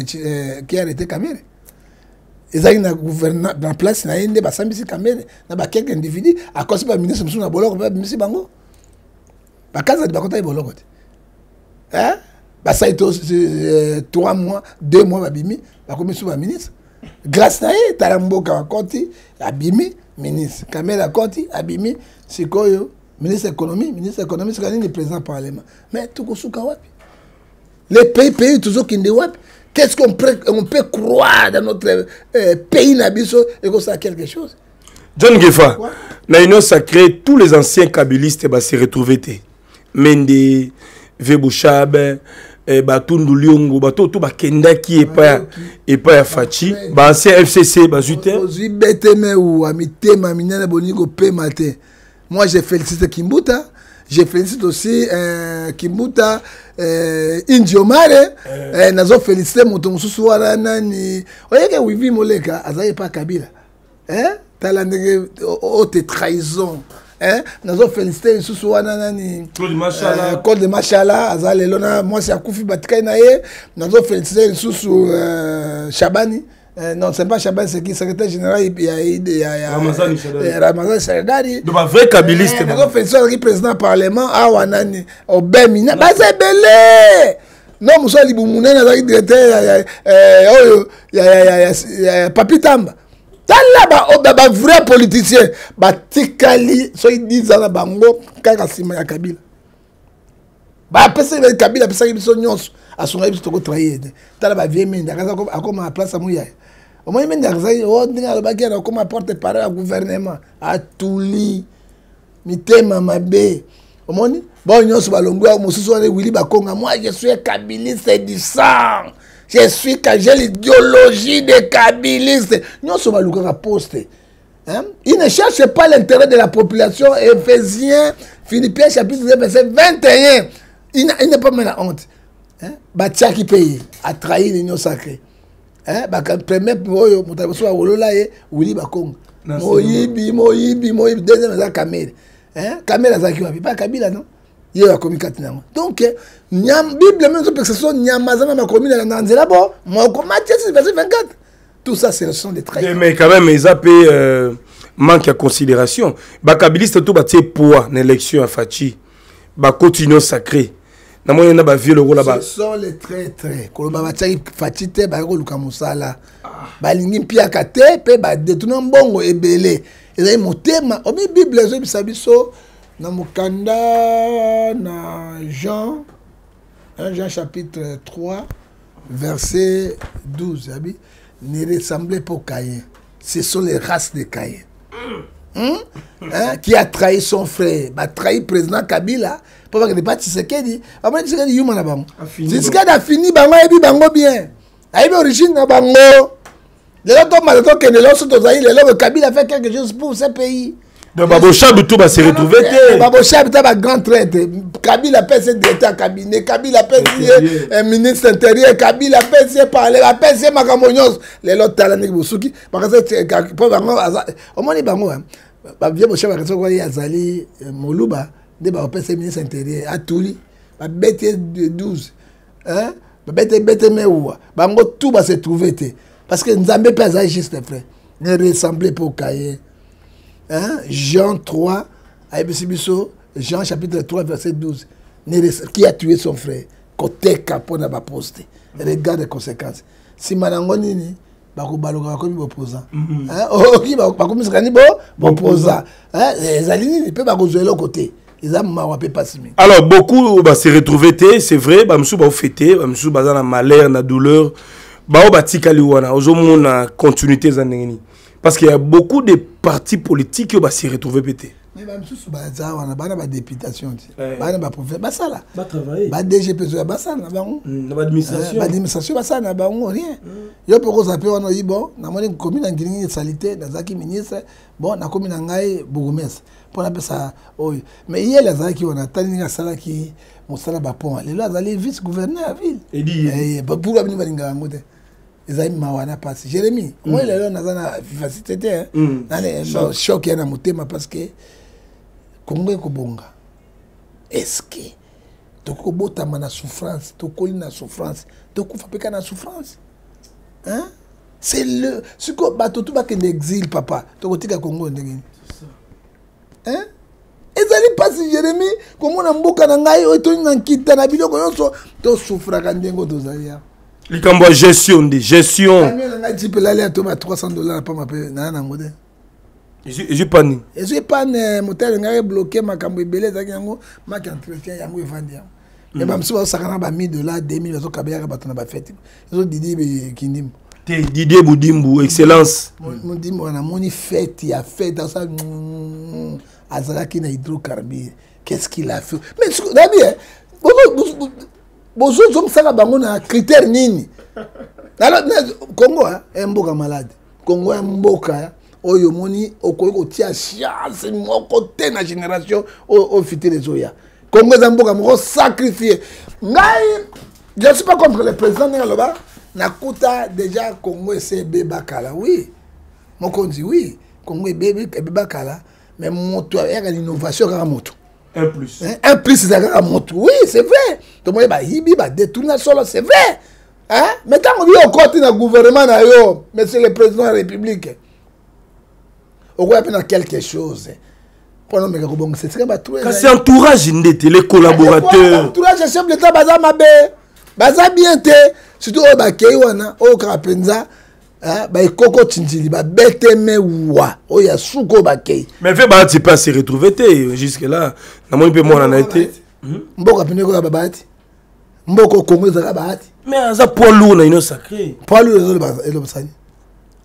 arrêté Kamere. Ezali na gouverneur dans place na yende ba sambisi Kamere na ba quelques individus à cause ba ministre msuna boloko ba misi bango. Ba kaza de ba kota boloko. Hein? Bah ça a été 3 mois, 2 mois babimi, ba komi sous ba ministre. Grâce na ye talamboka konti abimi ministre. Kamera konti abimi sikoyo ministre économie c'est le président du parlement. Mais tout kosuka wapi. Les pays toujours qui wapi. Qu'est-ce qu'on peut croire dans notre pays nabiso et que ça quelque chose. John Gefa, dans l'Union sacrée, tous les anciens kabylistes se retrouvaient. Mende, Vebouchabe, Batundu Lyongo, tout Bakenda qui est pas Fachi, ancien FCC, Bazute. Moi, j'ai félicité Kimbuta. Je félicite aussi Kimbuta, Indiomare. Nazo félicité Motonsusu Nani. Voyez que Wivi Moleka, Azaye pas Kabila. Hein? Talandé haute trahison. Hein? Nazo félicité Susu Nani. Code de Machala, Azale Lona, moi c'est Akoufi Batkainaye. Nazo félicité Susu Chabani. Non, c'est pas Chaban, c'est qui secrétaire général, il y a Ramazan Charadari. Donc, un vrai kabiliste. Nous avons fait ça avec le président du Parlement, Awanani, Obemina. Bah, c'est belé! Non, nous sommes liboumounés, nous avons directeur, Papi Tamba. Là, bah, vrai politicien, bah, Tikali, soit 10 ans, bah, Ngo, Kakasima, ya Kabila. Bah, après ça, Kabila, après ça, il y a à son avis, c'est trahi. T'as la vieille mine, à comme à la place à Mouya. Au moins, même on comme porte-parole au gouvernement. À Touli, Mitema Mabé. Au moins, bon, nous sommes à Longwa, Willy Bakonga. Moi, je suis kabiliste du sang. J'ai l'idéologie des kabilistes. Nous sommes à Longwa poste. Il ne cherche pas l'intérêt de la population. Éphésiens, Philippiens, chapitre 2, verset 21. Il n'est pas même la honte. Batia qui paye a trahi l'union sacrée. Premier Willy Bakonga. Moyibi, deuxième c'est Kamel. Kamel a qui pas Kabila non. Il y a commis katina. Donc Bible même que ce sont Nyamazana ma commune dans Nanzela bon, moi comme Matthieu verset 24. Tout ça ce sont des trahisons. Mais quand même ils appellent manque à considération. Ba kabiliste tout ba tie poids dans l'élection à Fachi. Ba continuer sacré. Ce sont les traîtres. Koloba Fachi Fatite ba ko luka musala. Ba lingi piaka te pe ba détourner mbongo ebele. Et motema o Bible zo bisabiso na mukanda na Jean chapitre 3 verset 12 abi ne ressemblait pas au Caïn. Ce sont les races de Caïn. Qui a trahi son frère, a trahi le président Kabila. Pour que ne pas Tshisekedi. Après Tshisekedi yuma na bango. Tshisekedi a fini bango et bango bien. A eu origine na bango. Les autres malades que les autres le Kabila a fait quelque chose pour ce pays. Donc Babochab tout va se retrouver. Babochab est un grand traître. Kabila a fait d'état cabinet. Kabila a fait un ministre intérieur. Kabila a fait parler. A fait Makamonyos. Les autres talents Boussouki. Parce que pour bango, au moins les bango. Bien Babochab a raison quoi Azali Moluba. Des ministre intérieur à Touli, bête de 12, bête meoua, bango tout va se trouver parce que Nzambe pas juste frère, ne ressemblait pas au cahier. Jean 3, Jean chapitre 3 verset 12, qui a tué son frère, côté capon n'a pas posté. Regarde les conséquences. Si manangoni ni bakubaloka comme opposant. Qui bakomi sakani bo opposant. Les alliés ne peuvent pas jouer l'autre côté. Alors, beaucoup se retrouver, c'est vrai, bamsou ba fêter, bamsou ba na malheur, na douleur, ba batika liwana, ozomo na continuité zanengeni. Parce qu'il y a beaucoup de partis politiques qui se retrouver pété. Mais bamsou ba za wana bana ba députation, bana ba prophète, ba sala. Ba travailler. Ba DGP ba sala na bango. Na ba administration. Ba administration ba sala na bango rien. Yo poko zape wana yibo, na moni commune ngini salité, na zaki ministre, bon na commune ngai bourgmestre. Pour appeler ça, oui. Mais hier, les gens qui ont attendu la salle qui ont salé bapon, les gens allaient vice-gouverneur à la ville. Et dit, pour la venir à Ngode, ils ont mawana passe. Jérémy, moi, les gens ont la vivacité, un choc et un motema parce que Congo Kobonga. Est-ce que tu as bota na souffrance, tu as na souffrance, tu as na souffrance? Hein? C'est le. Ce que tu as un exil, papa. Tu as Congo. Hein? Ezali pasi Jérémy comme on a mboka na ngai o to nkita na biloko nyonso to souffra ka ndengo dozalia likambo gestion na ngai type là les to $300 pas ma pe na ngode j'ai pas ni j'ai pas motel ngai bloqué makambo ebele za yango mak entretien yango evandia et ba mso sakana ba $1000 $2000 zo kabya ba tona ba fête zo didi be kindim Didier Boudimbu, excellence. Mon dit, on a moni fête, il a fait dans ça. Azalaki na hydrocarbure. Qu'est-ce qu'il a fait? Mais David, bonjour, comme ça, on a critère nini. Alors, Congo, un mboka malade. Congo, un mboka. Oyo moni, okoyo tia chance, mon côté na génération, au futur des Oya. Congo, un mboka, mon sacrifié. Je ne suis pas contre le président là-bas. Nakuta déjà Congo c'est Bébakala, oui. Mon dit oui. Congo est Bébakala, mais moto il y a l'innovation à moto. Un plus. Un plus c'est à moto. Oui, c'est vrai. Tout le monde va hibi va détourner solo, c'est vrai. Hein? Mais quand on dit au côté du gouvernement na yo, monsieur le président de la République. On voit peine quelque chose. Pendant mais c'est entourage les collaborateurs. Entourage chef de l'État baza mabe. Baza bien te surtout au bakei wana au kapenza ba ikoko tindili ba beteme wa o ya suko bakei mais fait ba ti pas se retrouver te jusque là na moni pe mona na été mboka pene ko babati mboko Congo za babati mais ça poids lourd na ino sacré poids lourd le basani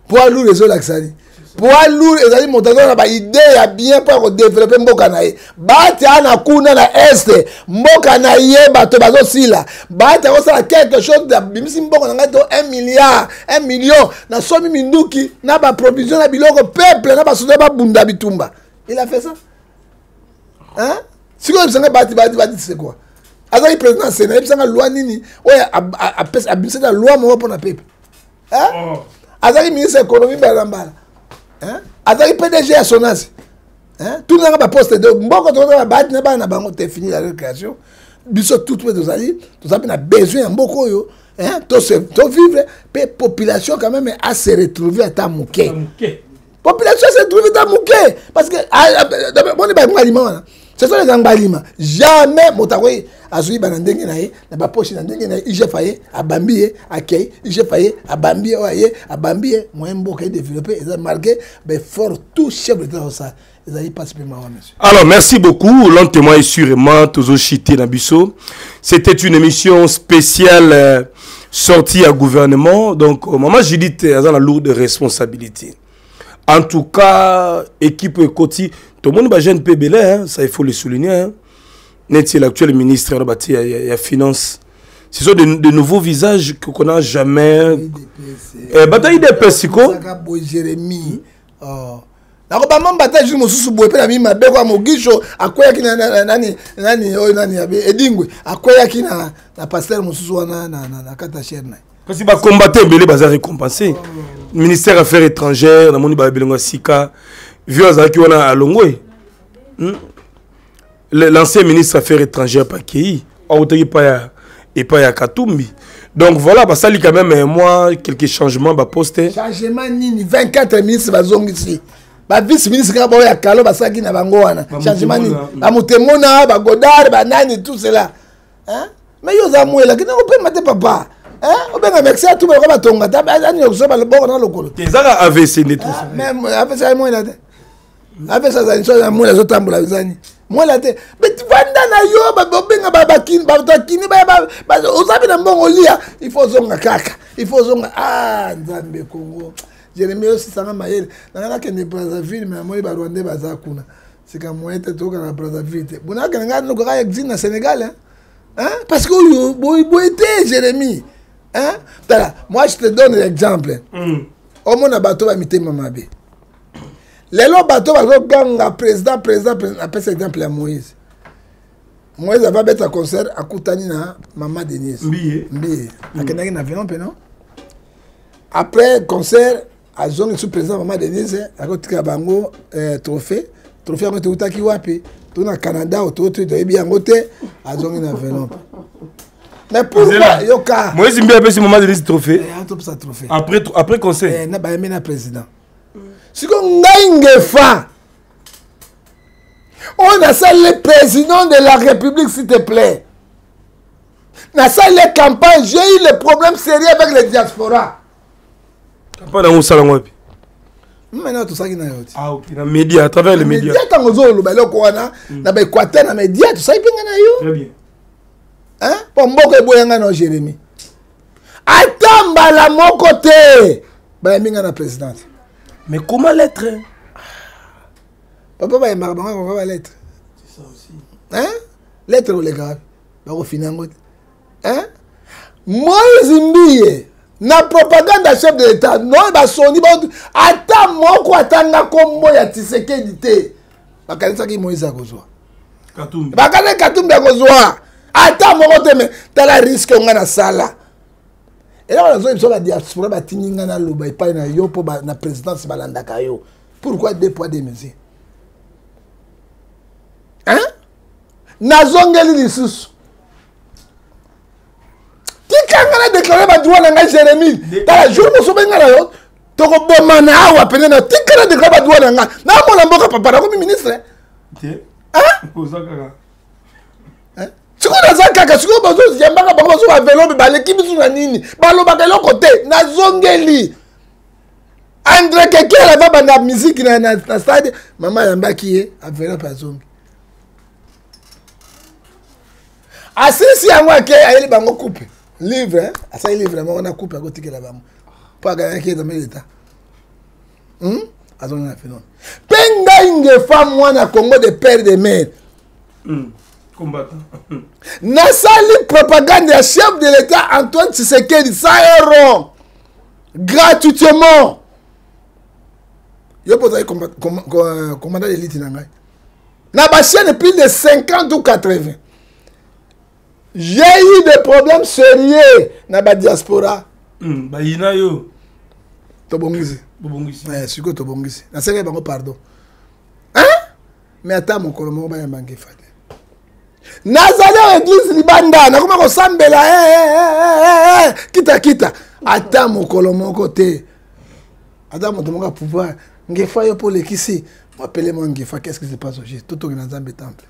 poids lourd les autres accès poids lourd ezali motazo na ba idée ya bien pour développer mboka na ye bati ana kuna na est mboka na ye bato bazo sila bati ko sala quelque chose de bimisi mboka na ngato 1 milliard 1 million na somi minduki na ba provision na biloko peuple na ba soda ba bunda bitumba il a fait ça hein si ko bisanga bati c'est quoi azali président sénat bisanga loi nini oya a bisé la loi mo pour na peuple hein azali ministre économie balambala hein azali PDG à Sonas hein tout na ba poste de mboko to na bati na ba na bango te fini la récréation biso tout tous ali tous a besoin mboko yo hein to vivre pe population quand même à se retrouver à Tamouké population se retrouver à Tamouké parce que on est pas aliment ce sont les Angalima jamais motakoy azui banandenge nae na ba poche na ndenge nae ije faye abambié akay ije faye abambié oye abambié moyen mboka développer et ça marqué ben fort tout chef de l'État ça ils allaient participer monsieur. Alors merci beaucoup lentement et sûrement toujours chité na biso. C'était une émission spéciale sortie à gouvernement donc maman Judith a la lourde responsabilité. En tout cas équipe Ekoti tout le monde va jeune PBL hein, ça il faut le souligner hein. Net l'actuel ministre de la finance. Ce sont de nouveaux visages qu'on n'a jamais. Bataille des Pessico. Jérémy. Oh. Nakobama bataille juste mosusu boye pe na mima beko mogisho akoya kina nani edingwe akoya kina na pasteur mosusu wana na kata cherna. Parce que combattre belé bazar récompensé. Ministère Affaires étrangères na moni ba belengo sika vieux azaki wana alongwe. L'ancien ministre Affaires étrangères Pakei et pas à Katumbi. Donc voilà, bah, ça lit quand même moi quelques changements bah posté. Changement nini 24 ministres bazongi ici. Ba vice-ministre ka boya kalo basaki na bango wana. Changement nini? Ba mutemona, ba godard, ba nani tout cela. Hein? Mais yo za muela kina ko pe mate papa. Hein? Obenga mexa tout ba ko batonga ta ani yo so ba bongo na lokolo. Tezaka AVC net. Même AVC ay muela te. AVC ça une chose muela zo tambola bizani. Moi la tête mais tu vas dans yo ba benga ba bakini ba takini ba ozabi na mbongo lia il faut zonga kaka il faut zonga nzambe Congo Jérémy aussi sanga mayele na ke ne Brazzaville mais moi ba Rwanda baza kuna c'est comme moi était toka na Brazzaville bona ke nga no ka exil na Sénégal hein parce que yo boité Jérémy hein tala moi je te donne l'exemple au mona bato ba mitema mabe. Les lois bateaux ganga président après cet exemple à Moïse. Moïse va mettre un concert à Koutani na maman Denise. Mbiye. Akenaki na violon non. Après concert à zone sous président maman Denise à côté bango trophée à côté utaki wapi tout na Canada autour de bien côté à zone na violon. Mais pourquoi yoka Moïse Mbiye a maman Denise trophée. Après concert. Na ba na président. Si on a fa, on a ça le président de la République, s'il te plaît. On a ça les campagnes, j'ai eu le problème sérieux avec les diasporas. Campagne dans où ça l'envoie? Maintenant tout ça qui n'a pas. Ah ok, dans les médias, à travers les médias. Les médias quand on le balo koana, na ba Équateur na médias, tout ça il pinga na yo. Très bien. Hein? Pour mboko boyanga na Jérémy. Atamba la mon côté. Ba minga na présidente. Mais comment l'être? Papa va y marrer, on va l'être. C'est ça aussi. Hein? L'être ou les gars? Bah, au final, hein? Moïse Mbiye, na propagande à chef de l'État, non, bah, son niveau, attends, moi, quoi, attends, comme moi, y a Tshisekedi té. Bah, quand ça qui Moïse a besoin. Katumbi. Bah, quand Katumbi a besoin. Attends, moi, t'as la risque, on a la salle. Et là, on a besoin de la diaspora, la présidence balandakayo. Pourquoi 2 poids 2 mesures? Hein? Nazongeli lisusu. Tikanga déclaré ba droit na Jérémy. Tala jour mo sobenga na yo. Toko bomana awa penena tikanga déclaré ba droit na nga. Na mo na mboka papa na ko ministre. Hein? Ozaka. Siko nazaka ka siko bazo yambaka ba bazo ba vélo ba l'équipe sur na nini. Ba lo ba kelo côté nazongeli. André Keke va banda musique na stade mama yambaki ye a vélo pa zongi. Asisi yango ke ayeli bango coupe livre hein asa livre vraiment on a coupe à côté que là-bas pas gagner qui dans l'état azongi na phénomène mpe ngai ngefa mwana Congo de père de mère combattant nasali propagande ya chef de l'état Antoine Tshisekedi 100 € gratuitement yo pozali commandant d'élite na ngai na bachaîne plus de 50 ou 80 j'ai eu des problèmes sérieux na badiaspora bayina yo tobongisi sikoyo tobongisi nasengai bango pardon mais ata mokolo moko bayamba ngefa te nazali oyo église libanda nakoma kosambela kita ata mokolo moko te ata moto moko ya pouvoir ngefa yo mpo olekisi mwapele mwa ngefa qu'est-ce qui se passe au juste totoki na nzambe temple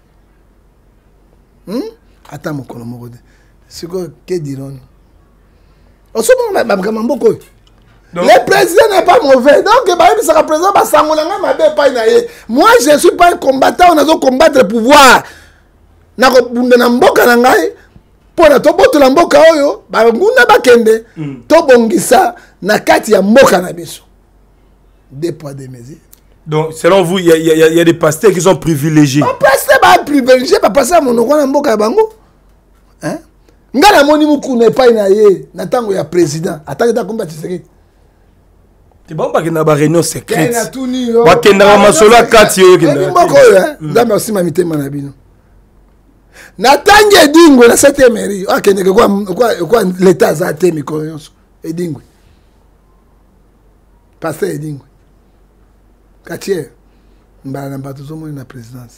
ata mokolo moko te sikoyo ke dironu osomona bamakambo mboka oyo le président n'est pas mauvais donc bayebisaka président basangolanga mabe epai na ye moi je suis pas un combattant nazo combattre le pouvoir nakobunda na mboka na ngai mpo na tobotola mboka oyo banguna bakende tobongisa na kati ya mboka na biso deux poids deux mesures. Donc selon vous il y a des pasteurs qui sont privilégiés. Pasteur ba privilégié ba passer monoko na mboka ya bango nga na moni mukuna epai na ye na tango ya président ataki ta komba Tshisekedi te ba bakenda ba réunion secrète na tuni bakenda masolo akati yo kenda moko yo ndamba osima mitema na bino na tangi edingwe na 7e mairie akendeke kwa l'état za te mikolo nyonso edingwe pasteur edingwe katier mbala na bato zomoni na présidence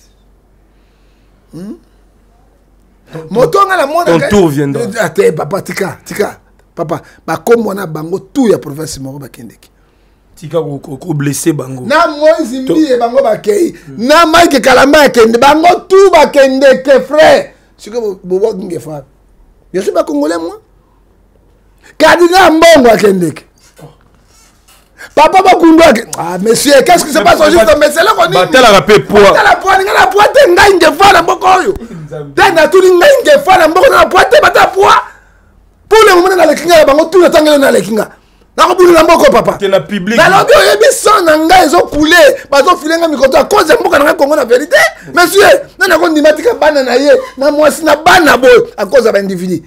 motonga na mona ton tour viendra ate papa tika papa bakombo na bango tout ya province moko bakendeki tika ko blessé bango na Moïse Mbiye bango bakei na Mike Kalamba akende bango tout bakendeke frère siko bobo ngefa je suis pas congolais moi Kadina Mbongo akendeke papa bakundu monsieur qu'est-ce qui se passe aujourd'hui mais c'est là qu'on dit batela rapé poids batela poids ngana poids te ngai ngefa na mboko oyo te na tuli ngai ngefa na mboko na poids te bata poids pour le moment na lekinga bango tout le temps ngelo na lekinga nakobulu na mboko papa te na public nalobi oyebi son na ngai ezokule bazofilenga mikoto a cause ya mboka na ngai Congo na vérité monsieur nani akondima tika bana na ye na mwasi na bana boyo a cause ya baindividu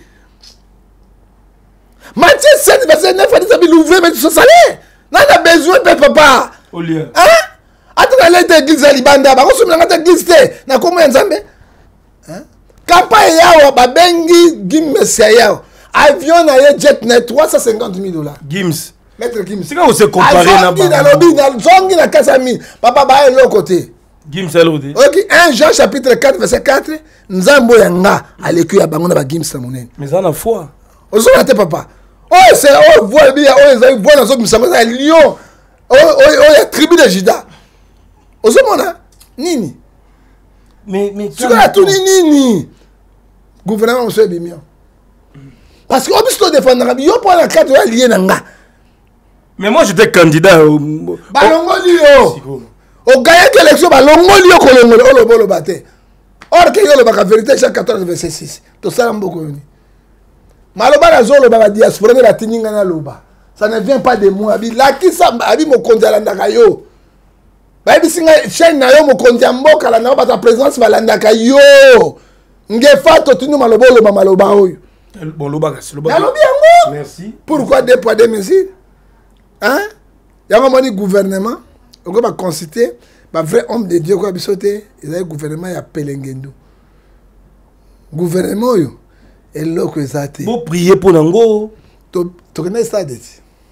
Matthieu 7 verset 9 a dit ça l'ouvrir mais son salaire nani a besoin pe papa olia ata na lete église ya libanda bakosomela ngata église te na kombo ya nzambe kapa yawa babengi Gims ya yawa avion na ye jet na $350,000 Gims maître Gims c'est quand on s'est comparé na zongi na kasa mi papa ba eloko te Gims alodi ok 1 Jean chapitre 4 verset 4 nzambo ya nga aleki ya bango na ba Gims na monene mais ça na foi ozona te papa oh c'est oh voix bien oh ezali voix na zo misango za lion oh ya tribu de Juda ozomona nini mais sikoyo tuni nini gouvernement monsieur bimio parce que obiso défendre yo pour la carte ya lié na nga mais moi j'étais candidat balongoli yo o gagné élection balongoli yo kolongoli olobolo baté or que yo le baka vérité chaque 14 verset 6 to sala mboko yoni maloba na zolo ba diaspora ne batininga na loba ça ne vient pas de moi abi lakisa abi mokonzi alandaka yo bayebisinga chaîne na yo mokonzi mboka la na ba présence balandaka yo ngefa to tinu maloba oloba maloba oyo bon loba merci pourquoi deux poids deux mesures hein yango moni gouvernement on va consulter ba vrai homme de Dieu ko bisoté ezali gouvernement ya Pelengendu gouvernement yo eloko ezate bo prier pour nango to connais ça de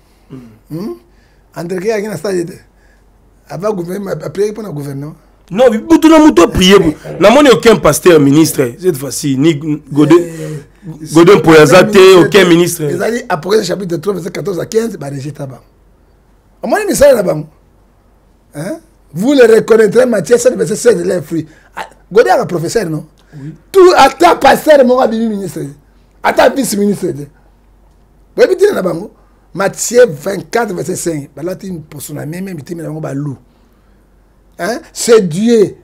André ya na stade de ava gouvernement prier pour na gouvernement non butu na muto prier na moni aucun pasteur ministre cette fois-ci ni Godin Poyazate aucun ministre ezali Apocalypse chapitre 3 verset 14 à 15 ba rejeta ba amoni misala na bango hein vous le reconnaîtrez Matthieu 7 verset 16 les fruits Godin a professeur non oui. Tout ata pasteur mon abi ministre ata vice ministre boy biti na bango Matthieu 24 verset 5 balati pour na même biti na bango ba lou hein c'est Dieu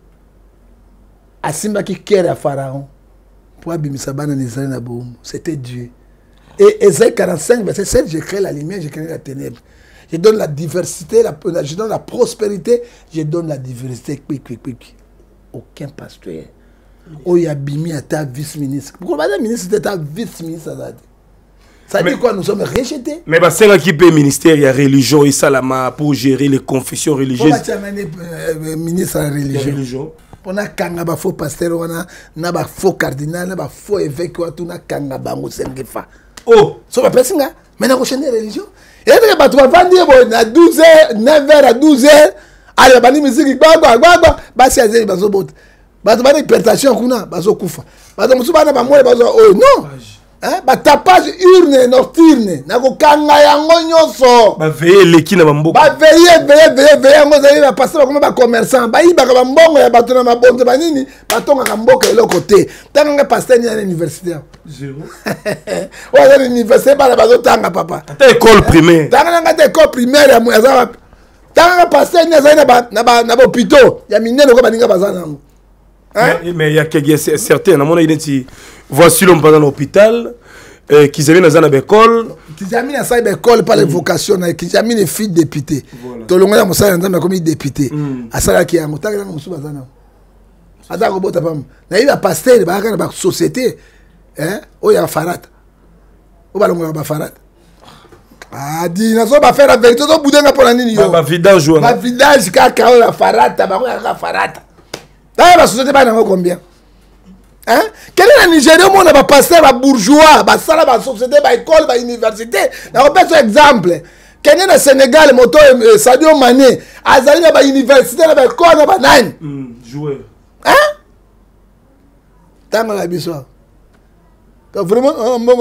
asimba ki kera pharaon pour abimisa bana n'Israël na boum c'était Dieu et Ésaïe 45 verset 7 je crée la lumière je crée la ténèbre je donne la diversité, je donne la prospérité, je donne la diversité. Aucun pasteur. Oh, il y a Bimi à ta vice-ministre. Pourquoi madame ministre c'était ta vice-ministre? Ça dit quoi? Nous sommes rejetés. Mais c'est un qui peut ministère, il y a religion et salama pour gérer les confessions religieuses. Pourquoi ministre à la religion? On a un faux pasteur, on a un faux cardinal, on a un faux évêque, on a un faux sengefa. Oh! Ça va passer, mais on a une religion. Et tu vas vendre à 12h, 9h à 12h. Allez, on va dire musique, bah, c'est un peu de hypertension, on a non. Tapage urne nocturne nakokanga yango nyonso baveye leki na bamboka baveye yango zali bapasteur bakoma bacommerçant bayibaka bambongo ya bato na mabonzo banini batongaka mboka eloko te ntango nga pasteur nini na université oyo aza na université bana bazotanga papa ata école primaire ntango nanga te école primaire ya aza ntango nga pasteur nini azali na bahôpitaux ya minene oko baninga baza nango. Mais il y a certains, à mon avis, voici l'homme pendant l'hôpital, qui avaient dans l'école. Qui avaient dans l'école par les vocations, qui avaient les filles députés. Tout le monde a dit comme député. À ça, qui a un montant, il y a un montant. Attends, robot, t'as pas. Il y a un pasteur, il y a une société. Il y a un farat. Il y a un farat. Ah, dis, nous allons faire la vérité. Nous allons bouder pour la nuit. Ma vidage, ma vidage, caca, la farat, la farat. La société va dans combien? Hein? Quel est le Nigeria où on a pas passé la bourgeois, la salle, la société, l'école, l'université? On va faire un exemple. Quel est le Sénégal, moto Sadio Mané, Azali na l'université, l'école, na nine. Joueur. Hein? Tant la biso. Vraiment.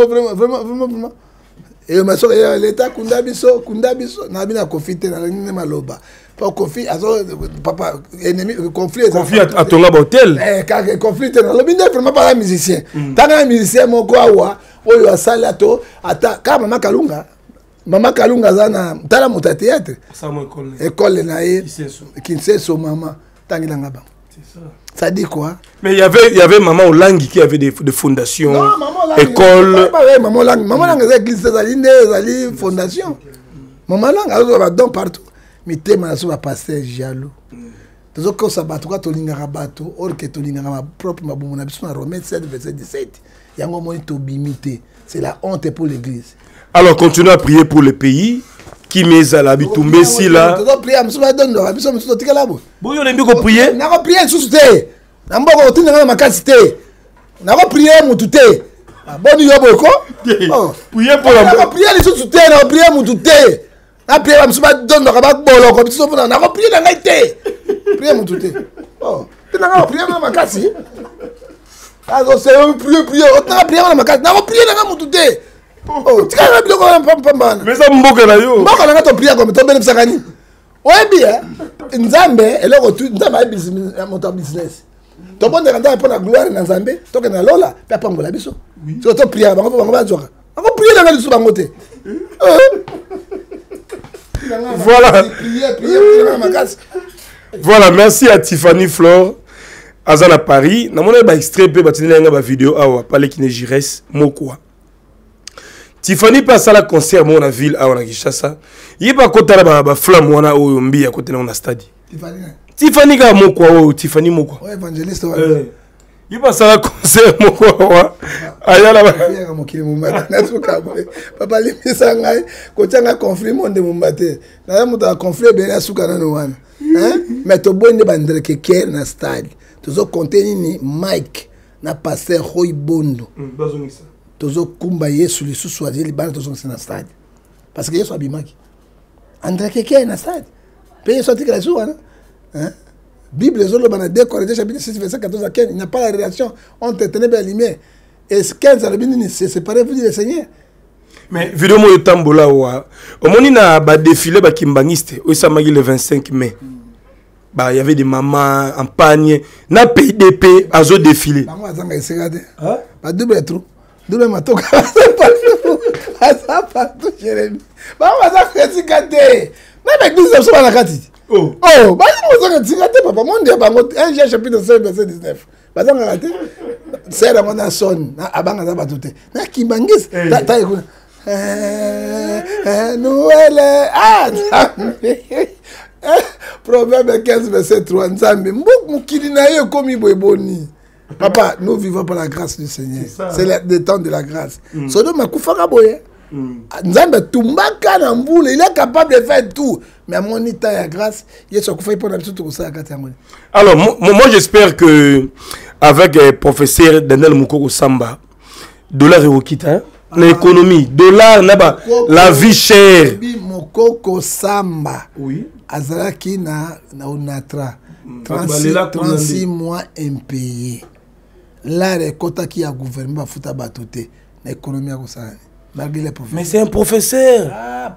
Et l'État kunda biso, na bina confité na nini maloba. Pas conflit, papa, ennemi, conflit à ton hôtel. Conflit, le ministre vraiment pas un musicien. Tant un musicien, mon quoi, ou à Salato, car Maman Kalunga, Zana, Tala Mota théâtre. École, qui sait son maman, Tangilangaba. Ça dit quoi? Mais il y avait Maman Olangi qui avait des fondations, écoles. Maman Lang, c'est fondation. Maman Lang, a don partout. Mais thème sur la pasteur jaloux. Tous ceux qui savent que tu linga bateau, or que tu linga ma propre ma bonne habitude à Romains 7 verset 17. Il y a un moment où bimité. C'est la honte pour l'Église. Alors continuez à prier pour le pays qui met à l'habitumé si là. Tu dois prier à Moussa Dondo, à Moussa Moussa Tika Labo. Bon, on aime bien prier. N'a pas prié sous té. N'a pas prié dans ma casité. N'a pas prié moutouté. Bon yoboko. Priez pour la. N'a pas prié les sous té, n'a pas prié moutouté. Na prier am suba don no kabak bolo ko biso funa na ko prier na ngaite prier mu tuté oh tu na ko prier na makasi azo se prier o na prier na makasi na ko prier na mu tuté oh tika na bilo ko pamba mais ça mboka na yo mboka na to prier ko to bene bisakani oyebi nzambe eloko tu nzambe business moto business to bonde kanda pour la gloire na nzambe to ke na lola pe pambola biso so to prier bango ba nzoka ko prier na biso bango te Voilà, merci à Tiffany Flore, Azan à Paris. Dans mon extrait, je vais une vidéo à parler qui ne gires Mokwa. Tiffany passe à la concert dans la ville à Kinshasa. Il n'y a pas de flamme à Oyombi à côté de la stade. Tiffany ga Mokwa ou Tiffany Mokwa. Oui, évangéliste. Il passe à la concert Mokwa. Ayala papa limisa ngai kochanga conflit monde mumbate na muta conflit bien asuka na wana mais to bonde bandre ke ker na stade tozo contenu ni Mike na pasteur Roy Bondo tozo kumba Yesu lisusu wa dili bana tozo na stade parce que Yesu abimaki andre ke ker na stade pe Yesu atikala su wana Bible zolo bana 2 Corinthiens chapitre 6 verset 14 à 15 il n'y a pas la relation entre ténèbres et lumière. Et 15 à l'abini, c'est séparé, vous dites le Seigneur. Mais vidéo mo tambola wa. Au moni na ba défilé ba kimbangiste, o samagi le 25 mai. Bah il y avait des mamans en pagne, na PDP azo défilé. Ba moi zanga isekade. Hein? Ba double trou. Double matoka. Ça pas tout Jérémie. Ba moi zanga isekade. Même église ça va la kati. Oh, bah moi zanga isekade papa monde ba ngo 1 chapitre 5 verset 19. Bazanga raté. C'est la mona son na abanga za batute. Na kimbangis ta Noël. Ah, Proverbe 15, verset 3. Nzambe, mokili na ye komi boeboni. Papa, nous vivons par la grâce du Seigneur. C'est le temps de la grâce. Sodome akufaka boye. Nzambe tumbaka na mbule, il est capable de faire tout. Mais à mon état de grâce, il est akufaka pour l'habitude de ça. Alors, moi j'espère que avec professeur Daniel Mukoko Samba, dollar et okita, l'économie, dollar naba, la vie chère. Mukoko Samba. Oui. Azalaki na Onatra. 36 mois impayés. Là, les quotas qui a gouvernement fouta batoté. L'économie a ça. Mais c'est un professeur.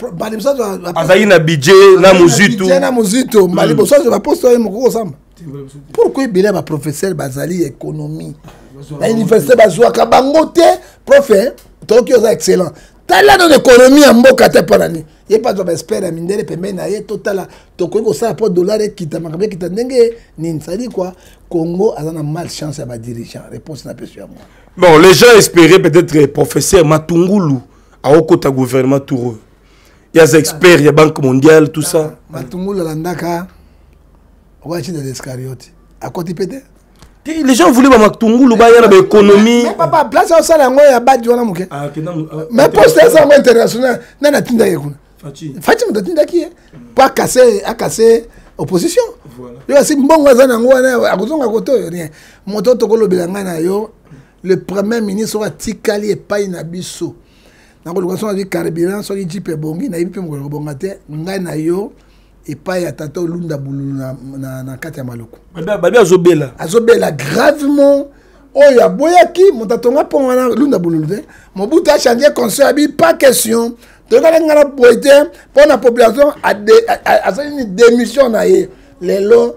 Azaï na budget, na muzito. Na muzito. Maliboso je va poster Mukoko Samba. Pourquoi il est professeur bazali économie? La université bazouaka bangote prof, Tokyo est excellent. Tala dans l'économie en mboka te parani. Il pas de espère à mindele pembe na ye total toko ko ça pour dollar et kita makabe kita ndenge nini ça dit quoi Congo a une malchance à ba dirigeant réponse na question moi. Bon, les gens espéraient peut-être professeur Matungulu à okota gouvernement tour. Il y a des experts, il y a Banque mondiale tout ça. Matungulu landaka ouachi de l'escariote. À côté peut-être les gens voulaient Matungulu ba ya l'économie. Mais papa place au sala ngo ya badji wana muke. Mais poste ça international na tinda yekuna. Fachi mtatinda qui pas casser à casser opposition. Voilà. Yo si mbongo za nango wana akuzonga koto rien. Moto tokolo bilanga na yo le premier ministre wa tikali epai na biso. Na ko lokation di carburant so di pe bongi na ipi mo bonga te ngai na yo epai ya tata Lunda Bululu na kati ya Maluku. Babi azobela gravement. Oya boyaki motatonga pongana Lunda Bululu te. Mobutu a changé conseil abi pas question. Donc, pour la population, a une démission. Les lots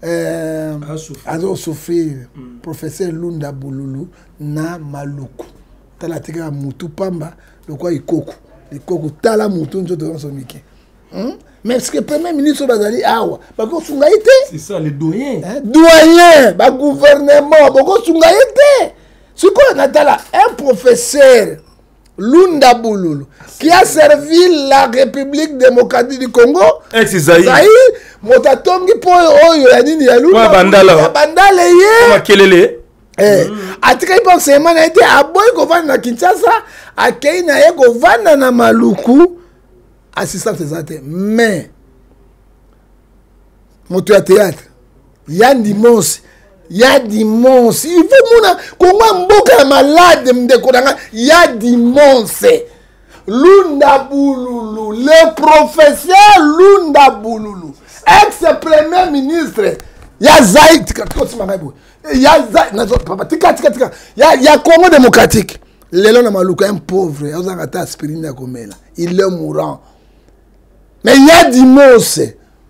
ont souffert. Professeur Lunda Bululu na Maluku. Tala tika mutu pamba, le quoi il coco. Il coco tala mutu njo de son miki. Mais ce que le premier ministre Bazali awa, bako sungaite. C'est ça les doyens. Doyen, ba gouvernement, bako sungaite. C'est quoi Natala un professeur Lunda Bululu, qui a servi la République démocratique du Congo, Zaïre, Motatongi po oyo ya nini ya Lunda bandala ye makelele atika ipensément na été aboy govana na Kinshasa akei na ye govana na Maluku assistant zate mais moto ya théâtre Yandi Mons ya dimanche il faut mona konga mboka malade mdekodanga ya dimanche Lunda Bululu le professeur Lunda Bululu ex-premier ministre ya Zaïd ya Zaïd papa tika ya Congo démocratique lelo na Maluku un pauvre azanga ta aspirine ya komela il est mourant mais ya dimanche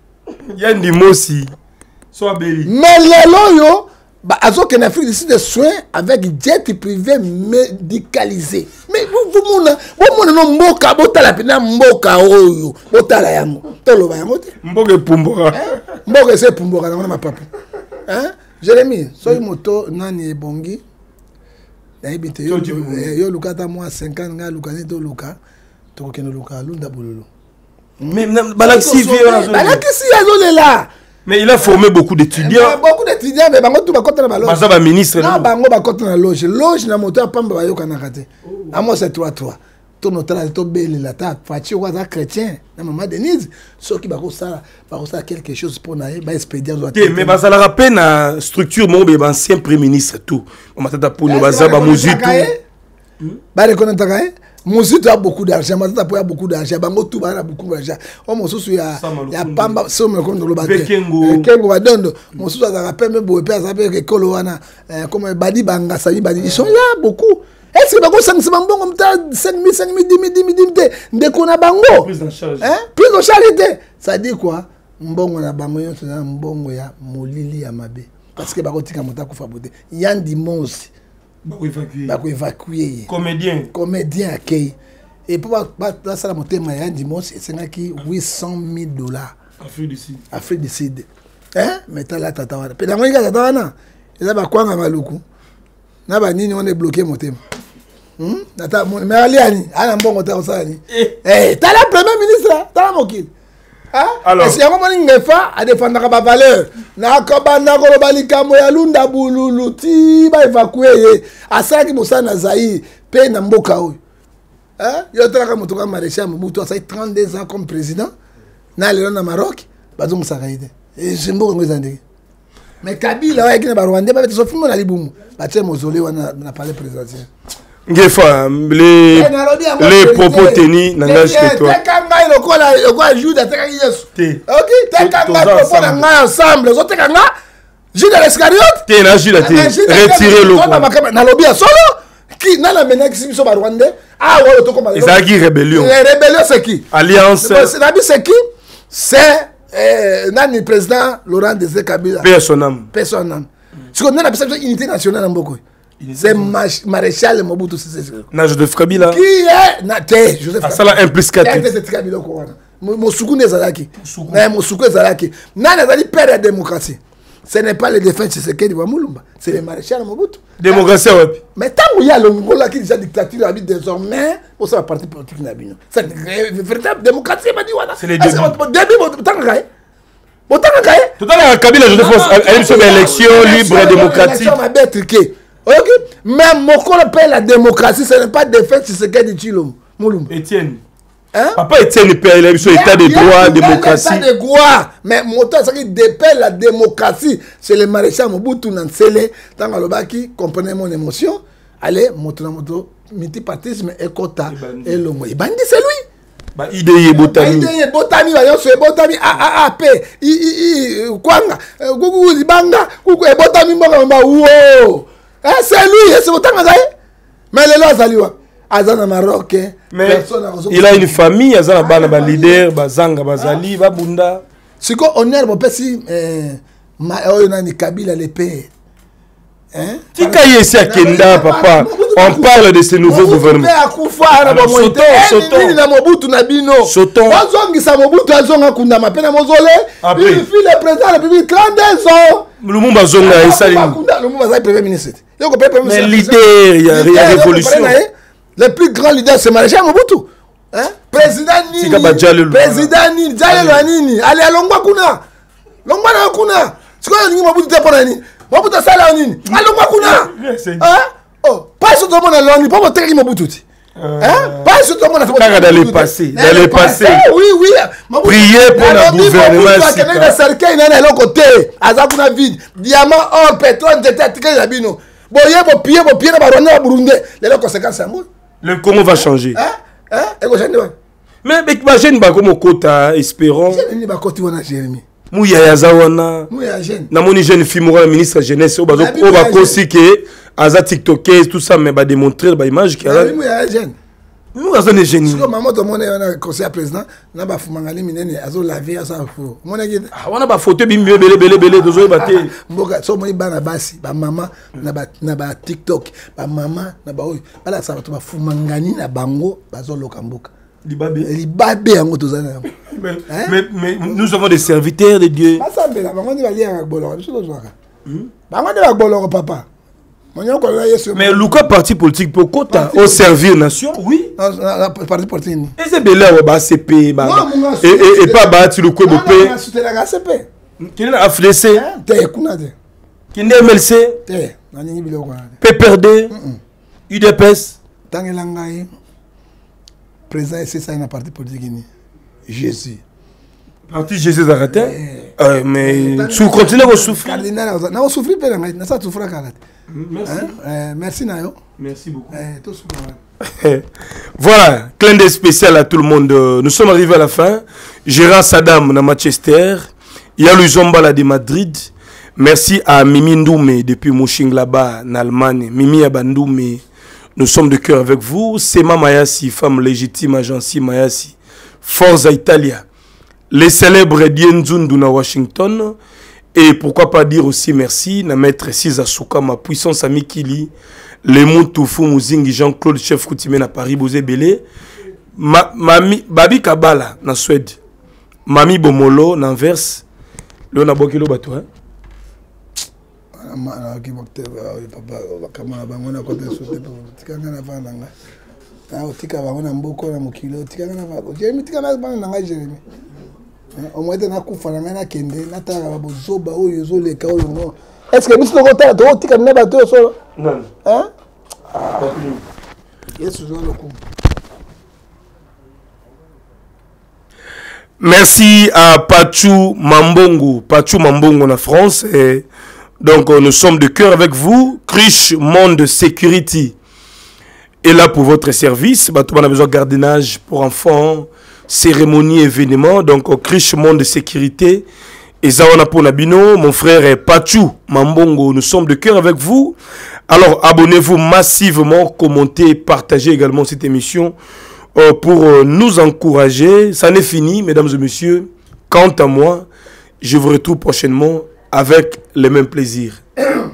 mais lelo yo azo que na Afrique ici des soins avec jet privé médicalisé mais vous no mboka botala pena mboka oyo botala yango toloba yango te mboka pumbora mboka c'est pumbora na ma papa hein Jérémy soy moto nani ebongi na ibite yo lukata moi 50 nga lukani to luka to kokeno luka Lunda Bululu mais balaki yazo là. Mais il a formé beaucoup d'étudiants. Beaucoup d'étudiants, mais bango tout bakota na loge. Bazaba ministre. Non, bango bakota na loge. Loge na moto pamba bayo kana kate. À moi c'est 3-3. Ton notala to belle la ta fachi wa za chrétien. Na maman Denise, ceux qui bako ça quelque chose pour na ba expédient doit. Mais bazala rappel na structure mon be ancien premier ministre tout. On matata pour nous bazaba muzitu. Ba reconnaître kae. Muzito a beaucoup d'argent, Matata a beaucoup d'argent, Bango tout a beaucoup d'argent. Oh mon sous il y a Pamba, ça me compte le bâtiment. Kengo va donner. Mon sous a rappelé même beau père, ça veut que Koloana, comme Badi Banga, ça y Badi, ils sont là beaucoup. Est-ce que Bango 5 bon comme ça, 5 000, 10 000, dès qu'on a Bango. Prise en charge. Prise en charge. Ça dit quoi? Mbongo na Bango, c'est un Mbongo ya Molili Amabe. Parce que Bango tika mota kufabote. Yandi Monsi. Bako évacuer comédien accueil et pour pas ça la monter Maya dimanche c'est qui $800,000 Afrique du Sud hein mais tala tata wana pe dango ika tata wana eza ba kwanga Maluku na ba nini on est bloqué motema Mais Aliani, Alain Bongo Taosani. Eh, t'as la première ministre, t'as la mokil. Alors, si on a défendre la valeur, na kabanda ko balika moya lunda bululu ti ba évacuer à ça qui mosa na Zaïre pe na mboka oyo. Yo tala moto ka maréchal Mobutu a 32 ans comme président na le na Maroc, bazo musakaide. Et je mbo ngozande. Mais Kabila wa kina ba Rwanda ba beto filmo na libumu. Ba tie mausolée wana na palais présidentiel. Ngefa, les propos tenus n'engagent que toi. Ok, ensemble. Judas l'Iscariote. Retirez le Nalobia solo. Qui n'a la menace qui sont Rwandais. Ah ouais, le comme. Ils ont rébellion. Les rébellions c'est qui? Alliance. C'est qui? C'est le président Laurent Désiré Kabila. Personne. Si on a la unité nationale en Boko. C'est maréchal Mobutu Sese Seko. Na Joseph Kabila. Qui est Joseph Kabila? Ça là implique Kabila ko wana. Mosuku nezalaki. Na Mosuku ezalaki. Na nazali père de la démocratie. Ce n'est pas le défunt Tshisekedi wa Mulumba, c'est le maréchal Mobutu. Démocratie ouais. Mais tant qu'il y a le Ngola qui déjà dictature habite désormais, pour ça parti politique na bino. C'est une véritable démocratie m'a dit wana. C'est le début tant gaé. Tout à l'heure Kabila je pense elle sur l'élection libre et démocratique. Ok, même Mokolo paye la démocratie, ce n'est pas défait si c'est qu'elle dit Mulumba. Etienne. Hein? Papa Etienne paye l'état de droit, démocratie. L'état de droit, mais moto ça qui dépelle la démocratie, c'est le maréchal Mobutu Nansele, tant que le baki comprenez mon émotion, allez moto multipartisme et quota et le mot. Bandi c'est lui. Bah idée botani. Idée botani va yo c'est botani AAP kwanga gugu libanga gugu botani mbanga wo. C'est lui, c'est autant que mais les lois Zaliwa. Azana Maroc, mais il a une famille, Azana Bana, leader, Bazanga, Bazali, Babunda. Si on est bon, si on a Kabila les pays. Tika ici à Kenda, papa. On parle de ce nouveau gouvernement. Sotons. Lumumba Zonga et Salim. Mais l'idée, il y a révolution. Le plus grand leader, c'est Maréchal Mobutu. Président Nini. Président Nini. Nini. Allez à Longwa Kuna. Longwa Kuna. C'est quoi Mobutu Taponani? Mobutu Sala Nini. À Longwa Kuna. Oh, pas sur tout le monde à Longwa. Pas pour Mobutu. Pas sur tout le monde à Longwa. Dans le passé. Dans le passé. Oui, oui. Priez pour le gouvernement. Il y a un cercueil, il y a un côté. Azakuna vide. Diamant, or, pétrole, Labino. Boye, na Rwanda, Burundi. Les conséquences, c'est le Congo va changer. Mais imagine comme Kota, espérons. Mouya Yazawana. Na moni jeune fille mourant ministre jeunesse au bazo ko ba kosi ke aza tiktoker tout ça mais ba démontrer ba image qui a là. Nous avons des génies. Parce que maman tout le monde est conseiller président, na ba fumangali minene azo laver ça fou. Mon ngi. Ah on a ba photo bi belé dozo ba te. Mboka so moni bana basi, ba maman na ba TikTok, ba maman na ba oyo. Bala ça ba fumangani na bango bazo loka mboka. Libabé yango tozana. Mais nous avons des serviteurs de Dieu. Pas ça bela, bango ni ba liya boloro, biso tozwaka. Bango ni ba boloro papa. Mais Luka parti politique pour Kota au servir nation, oui. Parti politique. Et c'est bel là ACP et pas battre le coup bopé. Qui est AFDC? Qui est MLC? PPRD? UDPS? Tangelangai. Président c'est ça une parti politique Jésus. Parti Jésus arrêté? Mais tu continues à souffrir. Cardinal, on souffre pas, mais ça souffre à merci. Merci Nayo. Merci beaucoup. Voilà, clin d'œil spécial à tout le monde. Nous sommes arrivés à la fin. Gérard Saddam de Manchester. Il y a Louis Zombala de Madrid. Merci à Mimi Ndoumé depuis Mönchengladbach en Allemagne. Mimi Abandoumé, nous sommes de cœur avec vous. Sema Mayasi, femme légitime, agencie Mayasi. Forza Italia. Les célèbres Dienzundu na Washington. Et pourquoi pas dire aussi merci à maître Sizasuka, ma puissance ami Kili, le Moutoufu Muzingi, Jean-Claude, chef coutumier à Paris, Bozé Belé, Mami Babi Kabala, na Suède, Mami Bomolo, na Anvers, le Nabokilo Batou, hein? est-ce que biso kota to tika na bato solo non hein merci à Pachou Mambongo en France et donc nous sommes de cœur avec vous. Krish Monde Security est là pour votre service. Tout le monde a besoin de gardiennage pour enfants, cérémonie, événements. Donc Krish Monde Sécurité et Zawana Ponabino, mon frère est Pachou Mambongo. Nous sommes de cœur avec vous. Alors abonnez-vous massivement, commentez, partagez également cette émission pour nous encourager. Ça n'est fini, mesdames et messieurs. Quant à moi, je vous retrouve prochainement avec le même plaisir.